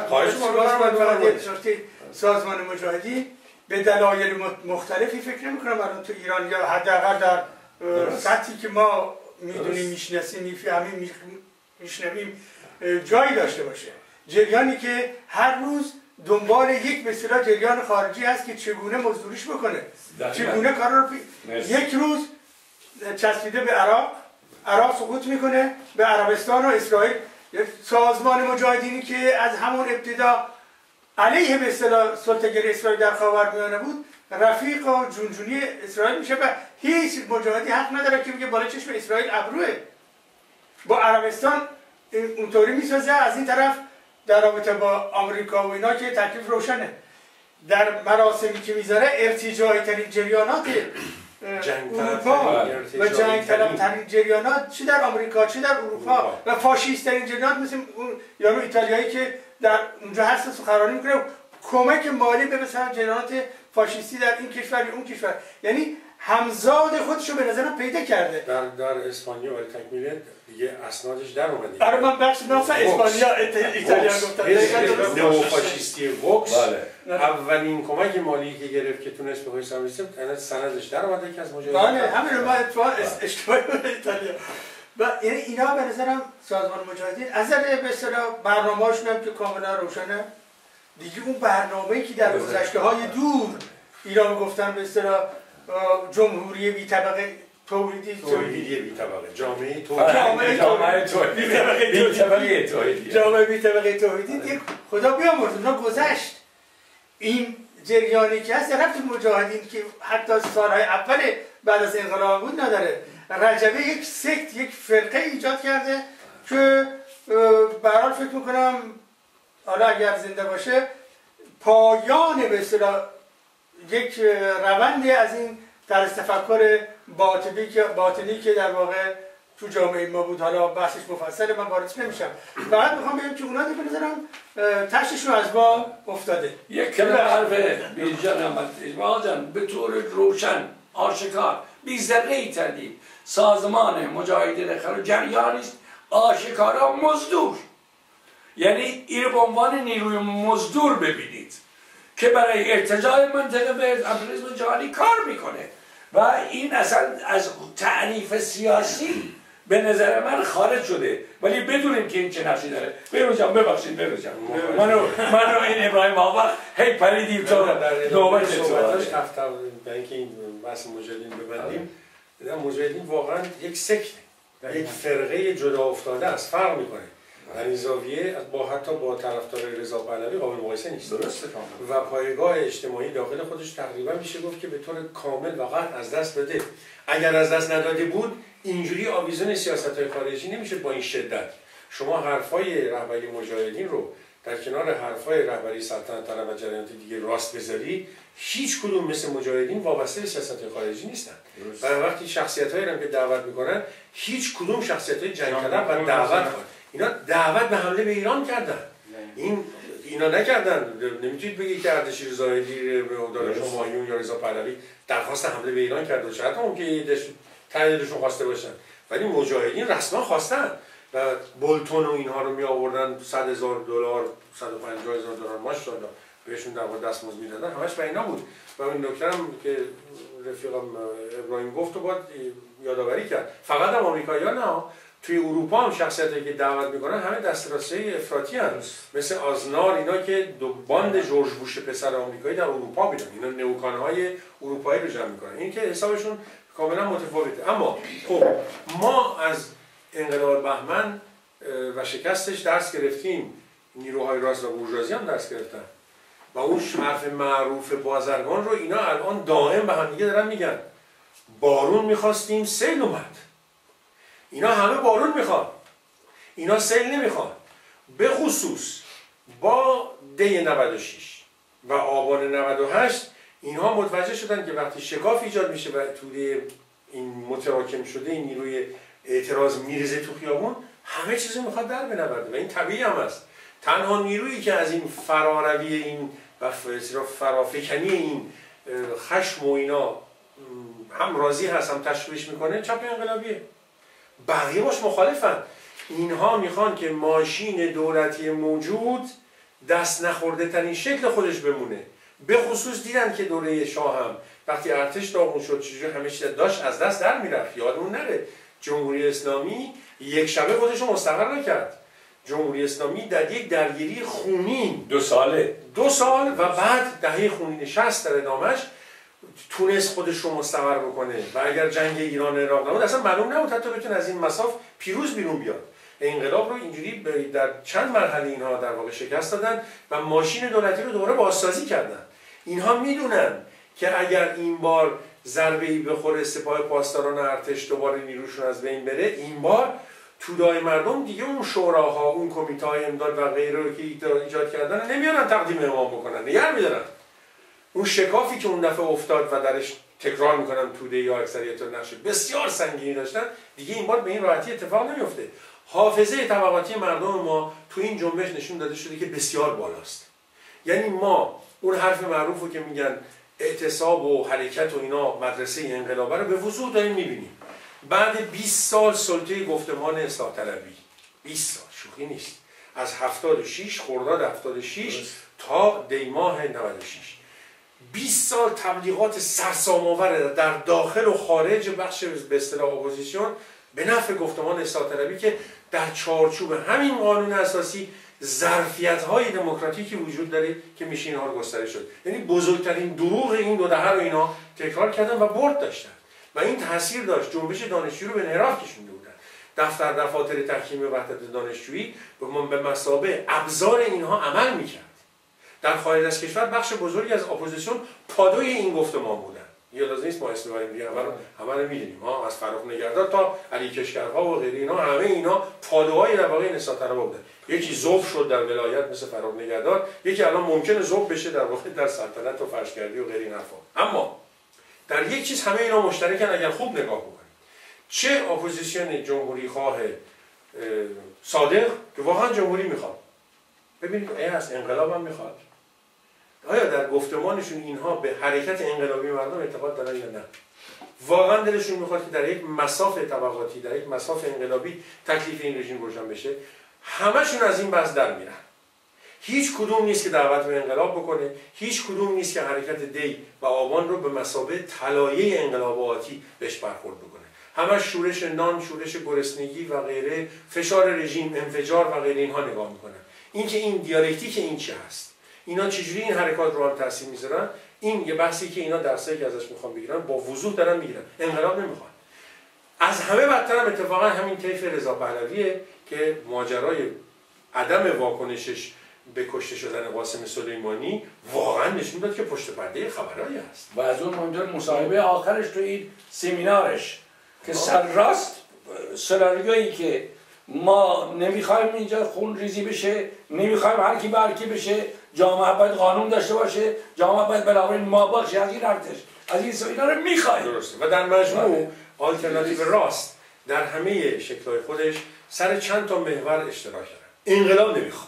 سازمان مجاهدین به دلایل مختلفی فکر نمی‌کنم الان تو ایران یا حداقل در سطحی که ما می‌دونیم، میشناسیم، می‌فهمیم، میشنویم جایی داشته باشه. جریانی که هر روز دنبال یک به اصطلاح جریان خارجی هست که چگونه مزدوریش بکنه، چگونه کار رو یک روز چسبیده به عراق سقوط میکنه، به عربستان و اسرائیل. سازمان مجاهدینی که از همون ابتدا علیه به اصطلاح سلطه‌گری اسرائیل در خاورمیانه بود، رفیق و جونجونی اسرائیل میشه و هیچ مجاهدی حق نداره که میگه بالا چشم اسرائیل ابروه. با عربستان اونطوری میسازه، از این طرف در رابطه با آمریکا و اینا که تکلیف روشنه. در مراسمی که میذاره ارتجاعی ترین جریانات اروپا و جنگ طلب ترین جریانات چه در آمریکا چه در اروپا و فاشیست ترین جریانات مثل اون یارو ایتالیایی که در اونجا هست سخنرانی میکنه کمک مالی به مثلا جریانات فاشیستی در این کشور یا اون کشور. یعنی همزاد خودشو به نظرم پیدا کرده. در اسپانیا ولی تکمیله دیگه اسنادش در اومد. برای من بخش ناصر اسپانیا ایتالیا گفتن نئوفاشیستی وکس اولین کمک مالی که گرفت که تونست به پای سررسید سندش در اومد که از مجاهدین. بله همین رو ما اشتباه ایتالیا. و یعنی اینا به نظرم سازمان مجاهدین از نظر به اصطلاح برنامه‌هاشون هم که کاملا روشنه دیگه. اون برنامه‌ای که در گذشته‌های دور ایران گفتن به اصطلاح جمهوری بی طبقه توحیدی بی طبقه جامعه بی طبقه توحیدی خدا بیامرز اونا گذشت. این جریانی که هست رفت مجاهدین که حتی سالهای اول بعد از انقلاب بود نداره. رجبه یک سکت یک فرقه ایجاد کرده که به هر حال فکر میکنم حالا اگر زنده باشه پایان به اصطلاح یک روندی از این طرز تفکر باطنی که در واقع تو جامعه ما بود. حالا بحثش مفصله من واردش نمیشم. فقط میخوام بگم که اونا دیگه بنظرم تشتشون از ما افتاده. یک کلمه حرف بیرجان احمد به طور روشن آشکار بی ذره تردید سازمان مجاهدین خلق جریانی است آشکارا مزدور. یعنی این رو به عنوان نیروی مزدور ببینید که برای ارتجاع منطقه به امپریالیسم جهانی کار میکنه و این اصلا از تعریف سیاسی به نظر من خارج شده، ولی بدونیم که این چه نقشی داره. بروجم ببخشید بروجم منو این ابراهیم آقا هی پریدیم تا نوبت صحبتاش برای اینکه این بحث مجاهدین ببندیم، مجاهدین واقعا یک سکته، یک فرقه جدا افتاده است، فرق میکنه. در این زاویه حتی با طرفدار رضا پهلوی قابل مقایسه نیست. درسته و پایگاه اجتماعی داخل خودش تقریبا میشه گفت که به طور کامل و قطع از دست داده. اگر از دست نداده بود اینجوری آویزون سیاست‌های خارجی نمیشه با این شدت. شما حرفای رهبری مجاهدین رو در کنار حرفای رهبری سلطنت طلب و جریانات دیگه راست بذاری، هیچ کدوم مثل مجاهدین وابسته به سیاست‌های خارجی نیستن. و وقتی شخصیت‌هایی رو که دعوت میکنن، هیچ کدوم شخصیت‌های جنگ طلب و دعوت اینا دعوت به حمله به ایران کردن. اینا نکردن. نمیتونید بگید که اردشیر زاهدی دانش همایون یا رضا پهلوی درخواست حمله به ایران کرده و شاید هم که تاییدشون خواسته باشن، ولی مجاهدین رسما خواستن و بولتون و اینها رو می آوردن، $100,000 $150,000 ماشاءالله بهشون در واقع دستمزد میدادن، همش به اینا بود. و این نکته هم که رفیقم ابراهیم گفت و باید یادآوری کرد، فقط هم آمریکایی‌ها نه، توی اروپا هم شخصیتایی که دعوت میکنن همه دست راسته افراطی هست، مثل آزنار، اینا که دو باند جورج بوش پسر آمریکایی در اروپا بودن، اینا نئوکان‌های اروپایی رو جمع میکنن. این که حسابشون کاملا متفاوته. اما خب ما از انقلاب بهمن و شکستش درس گرفتیم، نیروهای راست و بورژوازی هم درس گرفتن و اون حرف معروف بازرگان رو اینا الان دائم به هم دیگه دارن میگن. بارون میخواستیم، سیل اومد. اینا همه بارون میخوان، اینا سیل نمیخوان. به خصوص با دی 96 و آبان 98 اینها متوجه شدن که وقتی شکاف ایجاد میشه و توی این متراکم شده این نیروی اعتراض میریزه تو خیابون، همه چیزو میخواد در بنورده و این طبیعی هم است. تنها نیرویی که از این فراروی این و فرافکنی این خشم و اینا هم راضی هست هم تشویش میکنه چپ انقلابیه. بقیه باش مخالفن. اینها میخوان که ماشین دولتی موجود دست نخورده ترین شکل خودش بمونه. به خصوص دیدن که دوره شاه هم وقتی ارتش داغون شد چجوری همه چیز داشت از دست در میرفت. یادمون نره جمهوری اسلامی یک شبه خودش رو مستقر نکرد. جمهوری اسلامی در یک درگیری خونین 2 سال و بعد دهه خونین 60 در ادامهش تونست خودش رو مستقر بکنه و اگر جنگ ایران عراق نبود اصلا معلوم نبود حتی بتونه از این مساف پیروز بیرون بیاد. انقلاب رو اینجوری در چند مرحله اینها در واقع شکست دادن و ماشین دولتی رو دوباره بازسازی کردن. اینها میدونن که اگر این بار ضربه‌ای بخوره سپاه پاسداران ارتش دوباره نیروشون از بین بره، این بار تودای مردم دیگه اون شوراها، اون کمیته‌های امداد و غیره رو که ایجاد کردن نمیارن تقدیم امام بکنن، نگه می‌دارن. اون شکافی که اون دفعه افتاد و درش تکرار میکنم توده یا اکثریت نقش بسیار سنگینی داشتن، دیگه این بار به این راحتی اتفاق نمیفته. حافظه طبقاتی مردم ما تو این جنبش نشون داده شده که بسیار بالاست. یعنی ما اون حرف معروفو که میگن اعتصاب و حرکت و اینا مدرسه انقلابه رو به وضوح داریم میبینیم. بعد 20 سال سلطه گفتمان اصلاح طلبی، 20 سال شوخی نیست، از 76 خرداد 76 تا دی ماه 96، 20 سال تبلیغات سرسام‌آور در داخل و خارج بخش به اصطلاح اپوزیسیون به نفع گفتمان اصلاح طلبی که در چارچوب همین قانون اساسی ظرفیت‌های دموکراتیکی وجود داره که میشه اینها رو گسترش شد. یعنی بزرگترین دروغ این دو دهه رو اینا تکرار کردن و برد داشتن و این تاثیر داشت. جنبش دانشجویی رو به انحراف کشونده بودن. دفتر تحکیم وحدت دانشجویی به مثابه ابزار اینها عمل میکرد. در خارج از کشور بخش بزرگی از اپوزیسیون پادوی این گفتمان بودن. یه لازم نیست ما اسم ببریم دیگه، همه رو میدونیم. ها از فرخ نگهدار تا علی کشکرها و غیره اینا، همه اینا پادوهای در واقع اصلاح طلبها بودن. یکی ذوب شد در ولایت مثل فرخ نگهدار، یکی الان ممکنه ذوب بشه در واقع در سلطنت و فرشگردی و غیره نفا. اما در یک چیز همه اینا مشترکن اگر خوب نگاه بکنید. چه اپوزیسیون جمهوری خواه صادق که واقعا جمهوری میخواد. ببینید آیا از انقلاب هم میخواد؟ آیا در گفتمانشون اینها به حرکت انقلابی مردم اعتقاد دارن یا نه؟ واقعا دلشون میخواد که در یک مساف طبقاتی، در یک مساف انقلابی تکلیف این رژیم روشن بشه؟ همشون از این بحث در میرن. هیچ کدوم نیست که دعوت به انقلاب بکنه، هیچ کدوم نیست که حرکت دی و آبان رو به مثابه طلایه انقلاباتی بهش برخورد بکنه. همش شورش نان، شورش گرسنگی و غیره، فشار رژیم، انفجار و غیره اینها نگاه میکنن. اینکه این دیالکتیک این چی هست، اینا چجوری این حرکات رو هم تاثیر میذارن، این یه بحثی که اینا درسایی که ازش میخوام بگیرن با وضوح دارن میگیرن. انقلاب نمیخوان. از همه بدتر هم اتفاقا همین طیف رضا پهلویه که ماجرای عدم واکنشش به کشته شدن قاسم سلیمانی واقعا نشون داد که پشت پرده خبرایی هست. و از اون مهمتر مصاحبه آخرش تو این سمینارش که سرراست سناریویی که ما نمیخوایم اینجا خون ریزی بشه، نمیخوایم هر کی به هر کی بشه، جامعه باید قانون داشته باشه، جامعه باید بنابراین ما باشه، از این ارتش از این اینا رو میخوایم. درسته. و در مجموع آلترناتیو راست در همه شکل‌های خودش سر چند تا محور اشتراک داره. انقلاب نمیخواد.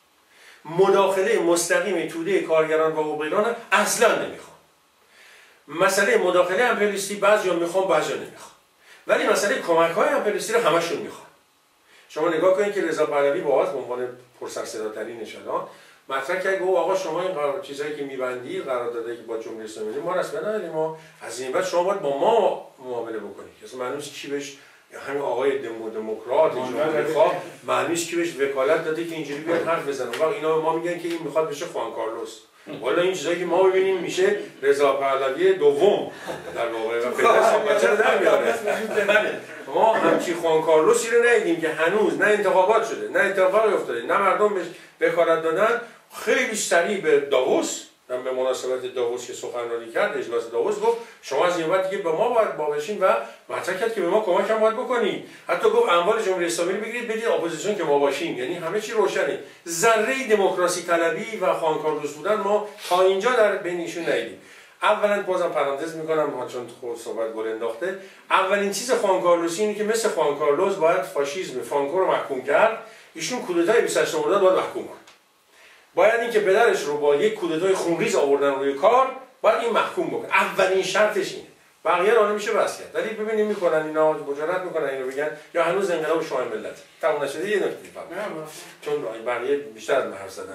مداخله مستقیم توده کارگران و حقوقیان اصلا نمیخواد. مسئله مداخله امپریالیستی بعضیا میخوان بعضیا نمیخوان. ولی مسئله کمک‌های امپریالیستی رو همشون میخوان. شما نگاه کنید که رضا پهلوی باز به عنوان پرسرصداترینش الان مطرح کرد گفت آقا شما این چیزایی که میبندی قراردادایی که با جمهوری اسلامی ما رسما نداریم، ما از این بعد شما باید با ما معامله بکنید. اصلا معنیش چی بهش همین آقای دموکرات جمهوری خواه معنیش کی بهش وکالت داده که اینجوری بیاد حرف بزنه. واقعا اینا به ما میگن که این میخواد بشه خوان کارلوس. والا این چیزایی که ما ببینیم میشه رضا پهلوی دوم در واقع و فدراسیون چرا در میاره. ما همچی خوان کارلوسی رو ندیدیم که هنوز نه انتخابات شده، نه اتفاقی افتاده، نه مردم بهش وکالت دادن. خیلی سریع به داووس، من به مناسبت داووس که سخنرانی کرد، اجلاس داووس گفت شما از این بعد دیگه به ما باید باشین و مطرح کرد که به ما کمک هم باید بکنید. حتی گفت اموال جمهوری اسلامی رو بگیرید بدید اپوزیسیون که ما باشیم. یعنی همه چی روشنه. ذره دموکراسی طلبی و خوانکارلوس بودن ما تا اینجا در بین ایشون ندیدیم. اولا بازم پرانتز میکنم چون خود صحبت گل انداخته، اولین چیز خوانکارلوسی اینه که مثل خوانکارلوس باید فاشیسم فرانکو رو محکوم کرد. ایشون کودتای 28 مرداد باید محکوم کنه. باید این که پدرش رو با یک کودتای خونریز آوردن روی کار باید این محکوم بکنه. اولین شرطش اینه. بقیه رو نمیشه بس کرد. ولی ببینیم میکنن اینا مجرد میکنن اینو بگن یا هنوز انقلاب شاه ملت تموم نشده. یه نکته بگم چون بقیه بیشتر از من حرف زدن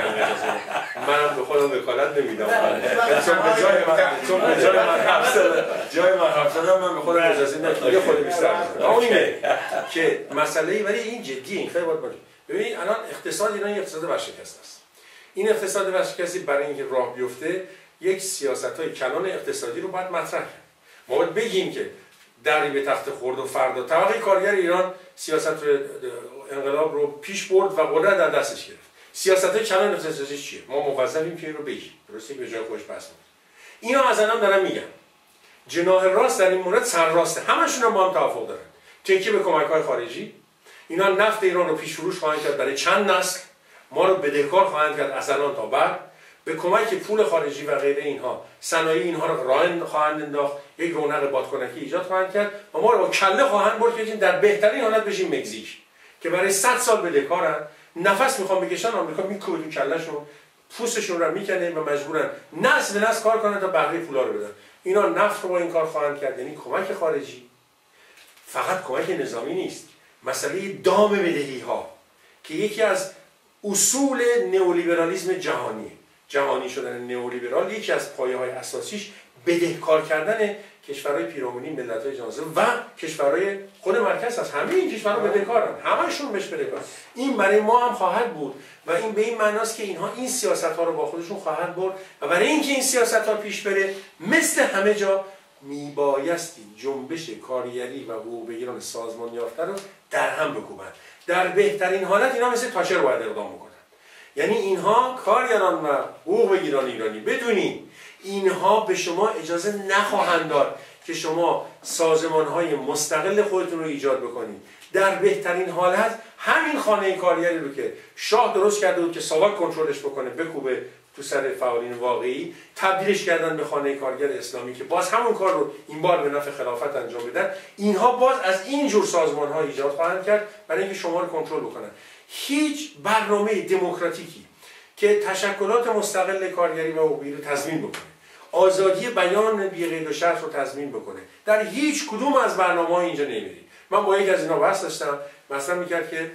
منم به خودم وکالت نمیدم چون به جای من حرف زدم من به خودم اجازه نمیدم یه خود بیشتر اون اینه که مسئله. ولی این جدیه، این خیلی باید باشه. ببینید الان اقتصاد ایران یک اقتصاد ورشکسته است. این اقتصاد ورشکسته برای اینکه راه بیفته یک سیاست‌های کلان اقتصادی رو باید مطرح کرد. ما باید بگیم که دری به تخت خورد و فردا طبقه کارگر ایران سیاست انقلاب رو پیش برد و قدرت در دستش گرفت. سیاست‌های کلان اقتصادی چیه؟ ما موظفیم که این رو بگیم. درسته که به جای خودش بس می‌کنه. اینا از الان دارن میگن. جناح راست در این مورد سرراسته. همشون هم با هم توافق دارن. تکیه به کمک‌های خارجی. اینا نفت ایران رو پیش فروش خواهند کرد برای چند نسل. ما رو بدهکار خواهند کرد از الان تا بعد. به کمک پول خارجی و غیره اینها صنایع اینها رو راه خواهند انداخت، یک رونق بادکنکی ایجاد خواهند کرد و ما رو با کله خواهند برد که در بهترین حالت بشیم مکزیک که برای 100 سال بدهکارن، نفس میخوان بکشن، آمریکا میکوبه تو کلهشون، پوستشون رو میکنه و مجبورن نسل به نسل کار کنن تا بقیه پولا رو بدن. اینا نفت رو با این کار خواهند کرد. یعنی کمک خارجی فقط کمک نظامی نیست، مسئله دام بدهی ها که یکی از اصول نئولیبرالیسم جهانی شدن نئولیبرال، یکی از پایه‌های اساسیش بدهکار کردن کشورهای پیرامونی، ملت‌های جهان و کشورهای خود مرکز هست. همه این کشورها بدهکارن، همشون بهش بدهکارن. این برای ما هم خواهد بود و این به این معناست که اینها این سیاست‌ها رو با خودشون خواهند برد و برای اینکه این سیاست‌ها پیش بره مثل همه جا میبایستی جنبش کارگری و حقوق بگیران سازمان یافته رو در هم بکوبند. در بهترین حالت اینا مثل تاچر باید اقدام بکنن. یعنی اینها کارگران و حقوق بگیران ایرانی بدونین اینها به شما اجازه نخواهند داد که شما سازمان‌های مستقل خودتون رو ایجاد بکنید. در بهترین حالت همین خانه کارگری رو که شاه درست کرده بود که ساواک کنترلش بکنه بکوبه تو سر فعالین واقعی، تبدیلش کردن به خانه کارگر اسلامی که باز همون کار رو این بار به نفع خلافت انجام بدن. اینها باز از این جور سازمان‌ها ایجاد خواهند کرد برای اینکه شما رو کنترل بکنن. هیچ برنامه دموکراتیکی که تشکلات مستقل کارگری و حقوقی رو تضمین بکنه، آزادی بیان بی قید و شرط رو تضمین بکنه، در هیچ کدوم از برنامه‌ها اینجا نمی‌رید. من با یک از اینا بحث داشتم، مثلا میگه که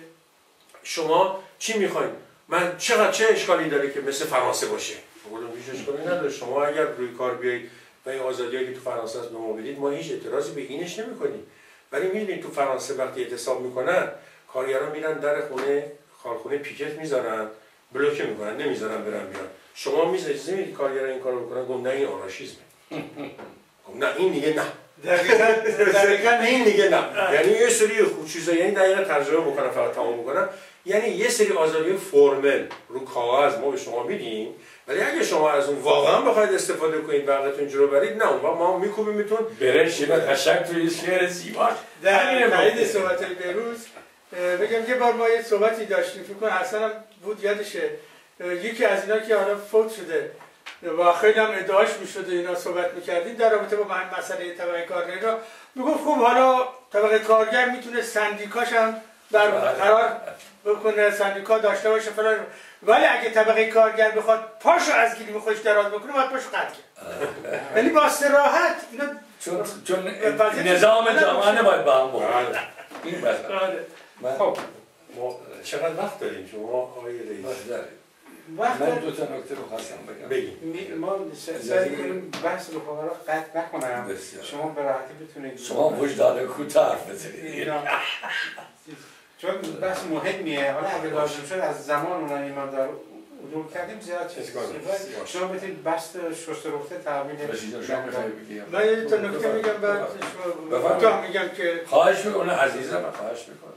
شما چی می‌خواید؟ من چه اشکالی داره که مثل فرانسه باشه؟ گفتم هیچ اشکالی نداره. شما اگر روی کار بیایید و این آزادیایی که تو فرانسه هست به ما بدید، ما هیچ اعتراضی به اینش نمی‌کنیم. ولی میدونید تو فرانسه وقتی اعتصاب میکنن کارگران میرن در کارخونه پیکت میذارن، بلوکه میکنن، نمیذارن برن بیان. شما اجازه میدید کارگران این کارو بکنن؟ گفتم نه این آنارشیسمه. گفتم نه این دیگه نه. دقیقاً این دیگه نه. یعنی یه سری چیزا، یعنی دقیقاً ترجمه بکنم فقط تمام بکنم، یعنی یه سری آزادی فرمل رو کاغذ ما به شما میدیم، ولی اگه شما از اون واقعا بخواید استفاده کنید وقتتون جلو برید، نه اون ما میکوبیمتون. برش یه قشنگ توی شعر زیبا. در تایید صحبت بهروز بگم یه بار ما یه صحبتی داشتیم، فکر کنم حسن هم بود یادشه، یکی از اینا که حالا فوت شده و خیلی هم ادعاش میشد اینا صحبت میکردیم در رابطه با مسئله طبقه کارگری را، میگفت خب حالا طبقه کارگر میتونه سندیکاش هم برقرار بکنه، سندیکا داشته باشه فلان، ولی اگه طبقه کارگر بخواد پاشو از گلیم خودش دراز بکنه باید پاشو قطع کرد. یعنی با صراحت اینا چون نظام جامعه نباید با هم بخوره. این بله. خب ما چقدر وقت داریم شما آقای رئیس؟ من دو تا نکته رو خواستم بگم. بگید. ما سعی کنیم بحث رفقا رو قطع نکنم، شما به راحتی بتونید شما وجدان کوتاه حرف بزنید. چون بحث مهمیه، حالا اگه لازم شد از زمان اونها ایمان دار عدول کردیم زیاد چیز کنیم. شما بتونید بحث شست رفته تعمیل من یه تا نکته میگم بعد شما میگم که خواهش میکنه عزیزم، خواهش میکنه.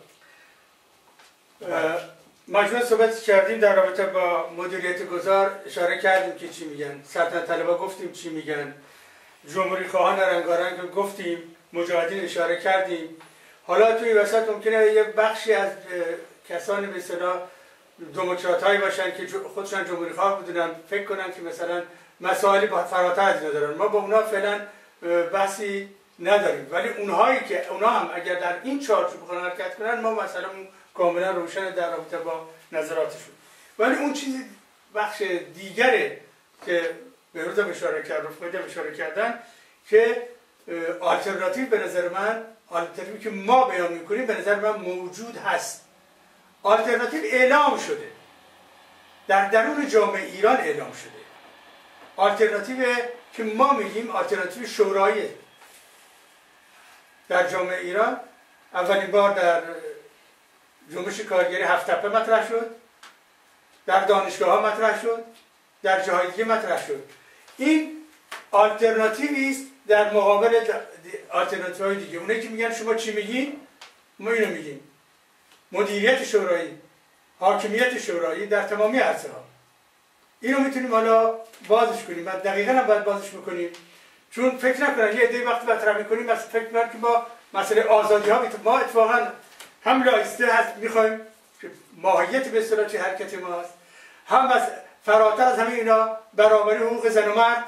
مجموعه صحبت کردیم در رابطه با مدیریت گذار، اشاره کردیم که چی میگن، سلطنت طلبها گفتیم چی میگن، جمهوری خواهان رنگارنگ گفتیم، مجاهدین اشاره کردیم. حالا توی وسط ممکنه یه بخشی از کسانی به اصطلاح دموکرات هایی باشن که خودشان جمهوری خواه بدونن، فکر کنن که مثلا مسائلی فراتر از اینا دارن. ما با اونا فعلا بحثی نداریم، ولی اونها هم اگر در این چارچوب بخوان حرکت کنن، ما مثلا کاملا روشن در رابطه با نظراتشون. ولی اون چیزی بخش دیگره که بهروز هم اشاره کرد، رفقا اشاره کردن، که آلترناتیو به نظر من، آلترناتیوی که ما بیان میکنیم به نظر من موجود هست. آلترناتیو اعلام شده، در درون جامعه ایران اعلام شده. آلترناتیو که ما میگیم آلترناتیو شوراییه. در جامعه ایران اولین بار در جنبش کارگری هفت تپه مطرح شد، در دانشگاه ها مطرح شد، در جاهای دیگه مطرح شد. این آلترناتیوی است در مقابل آلترناتیوهای دیگه. اونایی که میگن شما چی میگین؟ ما اینو میگیم. مدیریت شورایی، حاکمیت شورایی در تمامی عرصه ها. اینو میتونیم حالا بازش کنیم. بعد دقیقاً هم باید بازش بکنیم. چون فکر نکنن یه عده وقت مطرح میکنیم مثلا فکر میکنن که با مسئله آزادی ها ما اتفاقاً هم لایسته هست، میخوایم که ماهیت به اصطلاح چه حرکت ما هست، هم از فراتر از همه اینا برابری حقوق زن و مرد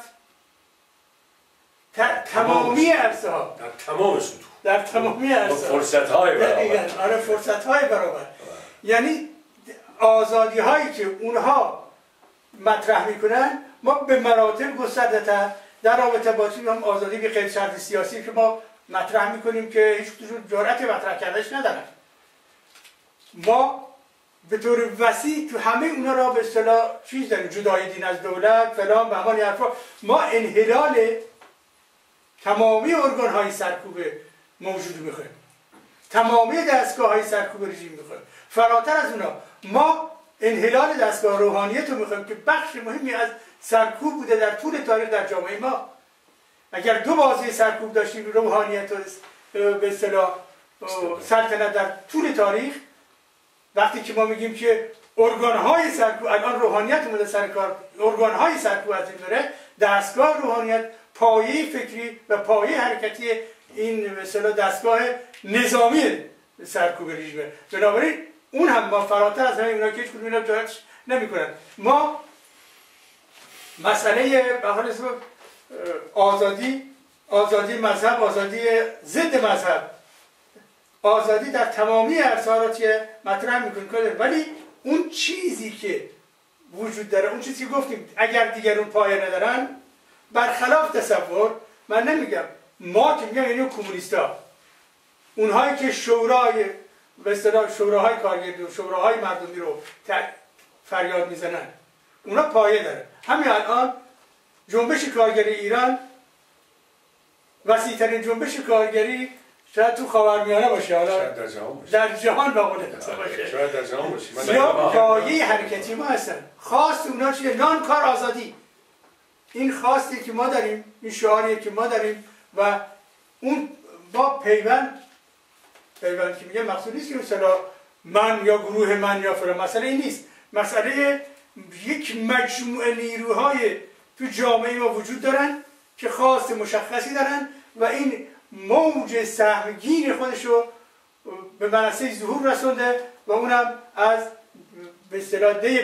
تمامی عرصه ها، در تمامی عرصه ها، فرصت های برابر. آره فرصت های برابر. یعنی آزادی هایی که اونها مطرح میکنن ما به مراتب گسترده در رابطه با هم آزادی به غیر شرط سیاسی که ما مطرح میکنیم که هیچ کدوم جرأت مطرح کردنش ندارن. ما به طور وسیع تو همه اونا را به اصطلاح چیز داریم، جدای دین از دولت فلان به همان حرفا. ما انحلال تمامی ارگان های سرکوب موجود میخوایم، تمامی دستگاه های سرکوب رژیم میخوایم. فراتر از اونا ما انحلال دستگاه روحانیت رو میخوایم که بخش مهمی از سرکوب بوده در طول تاریخ در جامعه ما. اگر دو بازی سرکوب داشتیم، روحانیت و به اصطلاح سلطنت در طول تاریخ، وقتی که ما میگیم که ارگان‌های سرکوب الان روحانیت اومده سر کار، ارگان‌های سرکوب از این داره، دستگاه روحانیت پایه فکری و پایه حرکتی این به اصطلاح دستگاه نظامی سرکوب رژیمه. بنابراین اون هم ما فراتر از همه اینا که هیچ کدوم اینا جایش نمی‌کنن. ما مسئله به حال آزادی مذهب، آزادی ضد مذهب، آزادی در تمامی عرصه‌ها را که مطرح می‌کنیم، ولی اون چیزی که وجود داره، اون چیزی که گفتیم اگر دیگرون پایه ندارن، برخلاف تصور، من نمیگم ما که میگم یعنی کمونیستا، اونهایی که شورای به اصطلاح شوراهای کارگری و شوراهای مردمی رو فریاد میزنن، اونا پایه داره. همین الان جنبش کارگری ایران وسیع‌ترین جنبش کارگری شاید تو خاورمیانه باشه، حالا شاید در جهان باشه، در جهان باشه باشه. شاید در جهان باشه. یا پایه حرکتی ما هستن. خواست اونا چیه؟ نان کار آزادی. این خواستی که ما داریم، این شعاریه که ما داریم و اون با پیوند که میگه مقصود نیست که مثلا من یا گروه من یا فلان، مسئله این نیست. مسئله یک مجموعه نیروهای تو جامعه ما وجود دارن که خواست مشخصی دارن و این موج سهمگین خودشو به منصه ظهور رسونده و اونم از به اصطلاح دی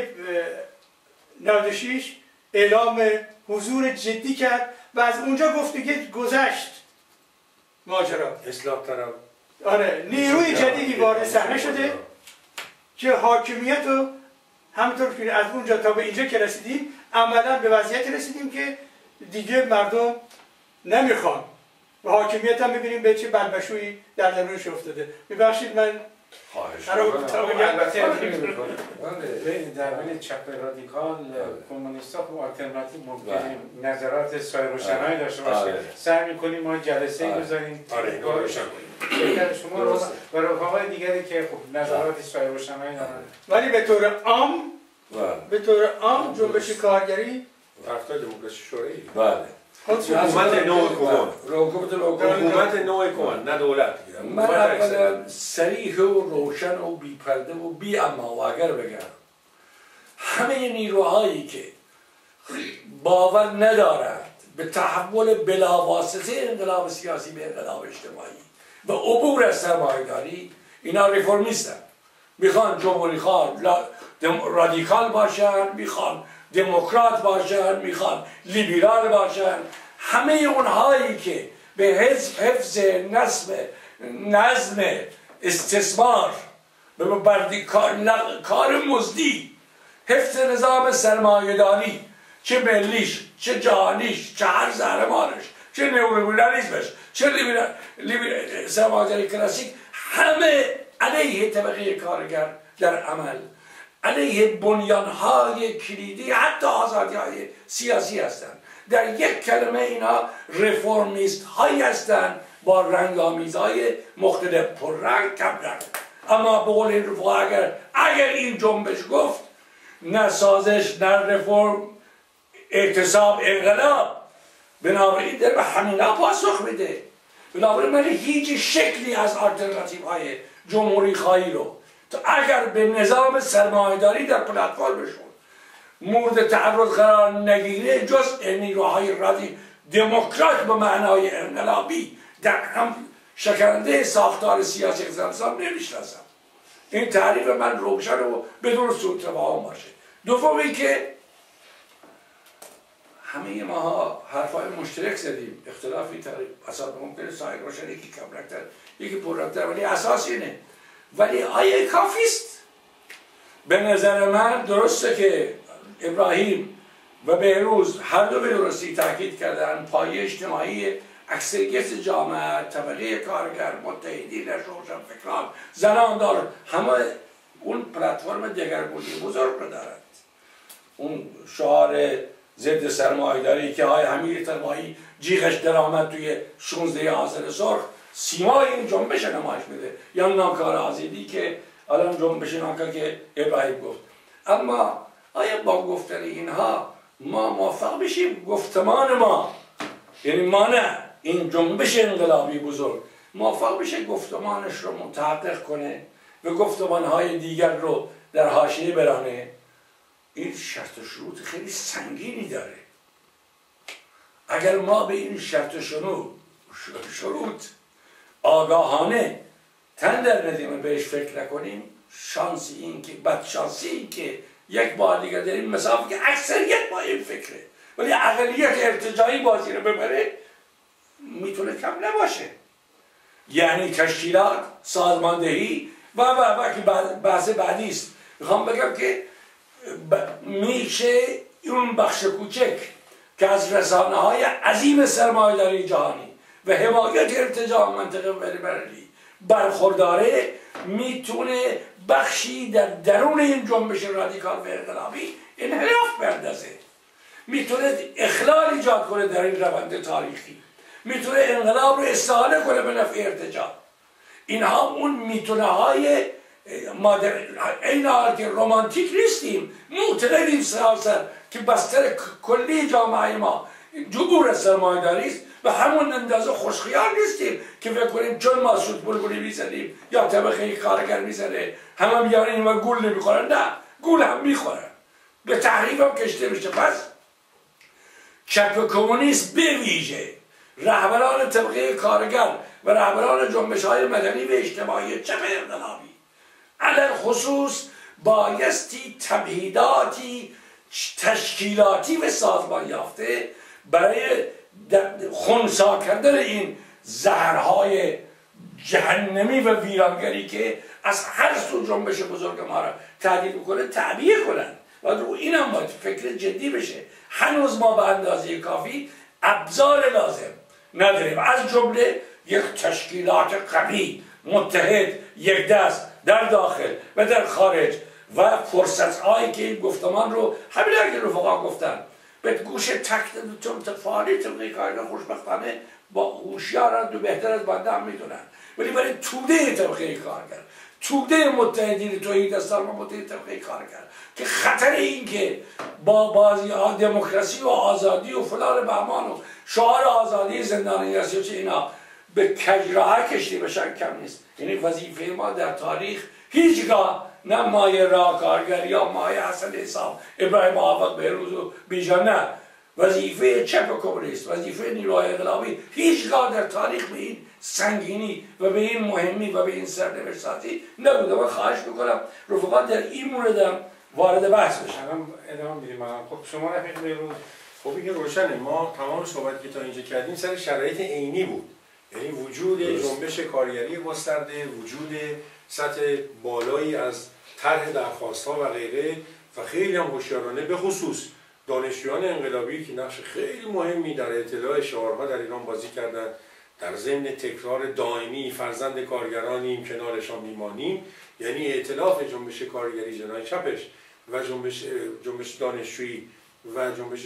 96 اعلام حضور جدی کرد و از اونجا گفتگی گذشت ماجرا. اصلاح طلب. آره، نیروی جدیدی وارد صحنه شده که حاکمیت رو همونطور که از اونجا تا به اینجا که رسیدیم عملا به وضعیت رسیدیم که دیگه مردم نمیخوان و حاکمیت هم میبینیم به چه بلبشویی در درونش افتاده. میبخشید من البته در بین چپ رادیکال کمونیست ها خب آلترناتیو ممکنه نظرات سایروشنایی داشته باشه. سعی میکنیم ما جلسه بذاریم شرکت شما رو و رفقای دیگری که خب نظرات سایروشنایی دارن، ولی به طور عام جنبش کارگری طرفدار دموکراسی شورایی. بله. حکومت نوع کمون. حکومت نوع کمون، نه دولت. من اولا صریح و روشن و بی پرده و بی اما و اگر بگم همه نیروهایی که باور ندارند به تحول بلاواسطه انقلاب سیاسی به انقلاب اجتماعی و عبور از سرمایه‌داری، اینا ریفرمیستن، میخوان جمهوری خواه رادیکال باشن، میخوان دموکرات باشن، میخوان لیبرال باشن. همه اونهایی که به حفظ نظم استثمار کار مزدی، حفظ نظام سرمایه‌داری، چه ملیش، چه جهانیش، چه هر زهرمانش، چه نئولیبرالیسمش، چه سرمایه‌داری کلاسیک، همه علیه طبقه کارگر در عمل، علیه بنیانهای کلیدی حتی آزادی‌های سیاسی هستند. در یک کلمه اینا رفرمیست هایی هستند با رنگامیزهای مختلف، پررنگ کم رنگ. اما به قول این رفقا اگر این جنبش گفت نه سازش، نه رفرم، اعتصاب، انقلاب، بنابراین در به همینا پاسخ میده. بنابراین من هیچ شکلی از آلترناتیو های جمهوری خواهی رو تو اگر به نظام سرمایه‌داری در پلتفرمشون مورد تعرض قرار نگیره، جز نیروهای رادی دموکرات به معنای انقلابی در هم شکننده ساختار سیاسی اقتصادی نمیشناسم. این تعریف من روشن و بدون سوء تفاهم باشه. دومی که همه ما حرفای مشترک زدیم، اختلافی اساس ممکنه سایر روشن، یکی کمرکتر یکی پررکتر، ولی اساس اینه. ولی آیا کافیست؟ به نظر من درسته که ابراهیم و بهروز هر دو به درستی تاکید کردن پایه اجتماعی اکثریت جامعه، طبقه کارگر، متحدین، روشنفکران، زنان دار، همه اون پلتفرم دگرگونی بزرگ رو دارند. اون شعار ضد سرمایه‌داری که های حمید طلایی جیغش در آمد توی 16 آذر سرخ، سیمای این جنبش نمایش میده، یا نامکار آزادی که الان جنبش نامکار که ابراهیم گفت. اما آیا با گفتن اینها ما موفق بشیم گفتمان ما، یعنی ما نه، این جنبش انقلابی بزرگ موفق بشه گفتمانش رو متحقق کنه و گفتمانهای دیگر رو در حاشیه برانه؟ این شرط و شروط خیلی سنگینی داره. اگر ما به این شرط و شروط آگاهانه تن در ندیم بهش فکر نکنیم، شانسی این که بدشانسی این که یک بار دیگر در این مسافه که اکثریت با این فکره ولی اقلیت ارتجاعی بازی رو ببره، میتونه کم نباشه. یعنی تشکیلات، سازماندهی و که بحث بعدی است. میخوام بگم که میشه اون بخش کوچک که از رسانه های عظیم سرمایه‌داری جهانی و حمایت ارتجاع منطقه بین‌المللی برخورداره، میتونه بخشی در درون این جنبش رادیکال و انقلابی انحراف بندازه، میتونه اخلال ایجاد کنه در این روند تاریخی میتونه انقلاب رو استحاله کنه به نفع ارتجاع. اینها اون میتونه های این حال که رومانتیک نیستیم، معتقدیم سراسر که بستر کلی جامعه ما جبور سرمایه‌داری است و همون اندازه خوشخیال نیستیم که فکر کنیم چون ما سود بلبلی میزنیم یا طبقه کارگر میزنه همه بیان این و گول نمیخورن. نه، گول هم میخورن، به تحریف هم کشته میشه. پس چپ کمونیست به ویژه رهبران طبقه کارگر و رهبران جنبش‌های مدنی و اجتماعی چپ انقلابی علل خصوص بایستی تمهیداتی تشکیلاتی و سازمان یافته برای خنثی کردن این زهرهای جهنمی و ویرانگری که از هر سو جنبش بزرگ ما را تهدید میکنه تعبیه کنن و رو این هم باید فکر جدی بشه. هنوز ما به اندازه کافی ابزار لازم نداریم، از جمله یک تشکیلات قوی متحد یک دست در داخل و در خارج و فرصت‌هایی که این گفتمان رو همین که رفقا گفتن به گوش فعالی طبقه کارگر خوشبختانه با هوشیارند و بهتر از بنده هم میدونن، ولی برای توده طبقه کارگر، توده متحدین توحیدستان و متحد طبقه کارگر که خطر این که با بازی دموکراسی و آزادی و فلان بهمان و شعار آزادی زندانی سیاسی اینا به کجراه کشتی بشن کم نیست. یعنی وظیفه ما در تاریخ هیچگاه نه مایه راه کارگر یا مایه حسن حساب ابراهیم موفق بهروز و بیژن، نه، وظیفه چپ کمونیست، وظیفه نیروهای انقلابی هیچگاه در تاریخ به این سنگینی و به این مهمی و به این سرنوشت‌سازی نبوده. من خواهش میکنم رفقا در این موردم وارد بحث بشن. الان ادامه میدیم. خب شما رفیق بهروز، خب این روشنه، ما تمام صحبتی که تا اینجا کردیم سر شرایط عینی بود، یعنی وجود جنبش کارگری گسترده، وجود سطح بالایی از طرح درخواست‌ها و غیره و خیلی هم هوشیارانه به خصوص دانشجویان انقلابی که نقش خیلی مهمی در اطلاع شعارها در ایران بازی کردند، در ضمن تکرار دائمی فرزند کارگرانیم کنارشان میمانیم، یعنی ائتلاف جنبش کارگری جناح چپش و جنبش دانشجویی و جنبش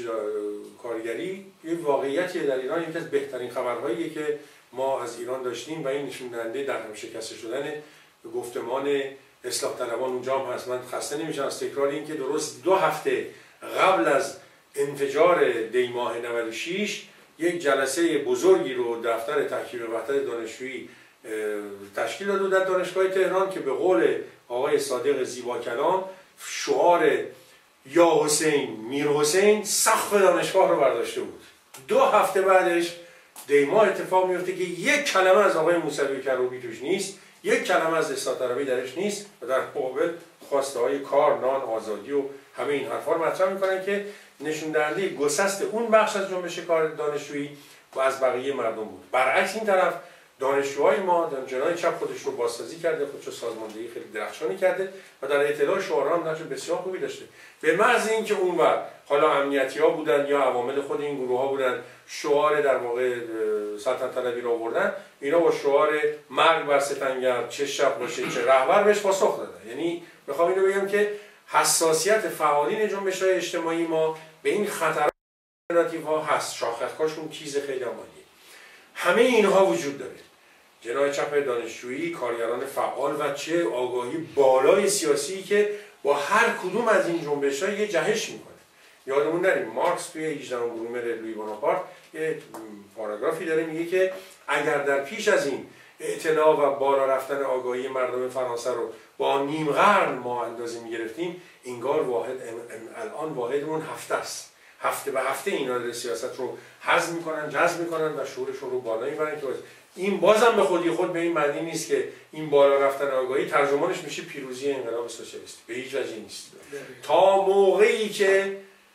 کارگری یه واقعیتیه در ایران. یکی از بهترین خبرهاییه که ما از ایران داشتیم و این نشون دهنده در هم شکسته شدن گفتمان اصلاح طلبان اونجا هم هست. من خسته نمیشم از تکرار این که درست 2 هفته قبل از انفجار دی ماه 96 یک جلسه بزرگی رو دفتر تحکیم وحدت دانشجویی تشکیل داد در دانشگاه تهران که به قول آقای صادق زیبا کلام شعار یا حسین میر حسین سقف دانشگاه رو برداشته بود. 2 هفته بعدش دی ماه اتفاق میفته که یک کلمه از آقای موسوی کروبی توش نیست، یک کلمه از اصلاح طلبی درش نیست و در مقابل خواسته های کار، نان، آزادی و همه این حرفا رو مطرح میکنن که نشون دهنده گسست اون بخش از جنبش کار دانشجویی و از بقیه مردم بود. برعکس این طرف دانشجوهای ما جناح چپ خودش رو بازسازی کرده، خودش رو سازماندهی خیلی درخشانی کرده و در اطلاع شعارها هم نقش بسیار خوبی داشته. به محض اینکه اونور حالا امنیتی‌ها بودن یا عوامل خود این گروه‌ها بودن شعار در واقع سلطنت طلبی رو آوردن، اینا با شعار مرگ بر ستمگر، چه شب باشه چه رهبر بهش پاسخ دادن. یعنی میخوام اینو بگم که حساسیت فعالین جنبش‌های اجتماعی ما به این خطرات آلترناتیوها هست، شاخص‌هاشون چیز خیلی مهمیه. همه اینها وجود داره. جناح چپ دانشجویی، کارگران فعال و چه آگاهی بالای سیاسی که با هر کدوم از این جنبش‌ها یه جهش میکنه. یادمون نریم مارکس توی 18 برومر لویی بوناپارت یه پاراگرافی داره میگه که اگر در پیش از این اطلاع و بالا رفتن آگاهی مردم فرانسه رو با نیم قرن ما اندازه میگرفتیم، انگار الان واحدمون هفته است. هفته به هفته اینا در سیاست رو حذف میکنن، جذب میکنن و شعورشون رو بالا میبرن که این بازم به خودی خود به این معنی نیست که این بالا رفتن آگاهی ترجمانش میشه پیروزی انقلاب سوسیالیستی. به هیچ وجهی نیست. تا موقعی که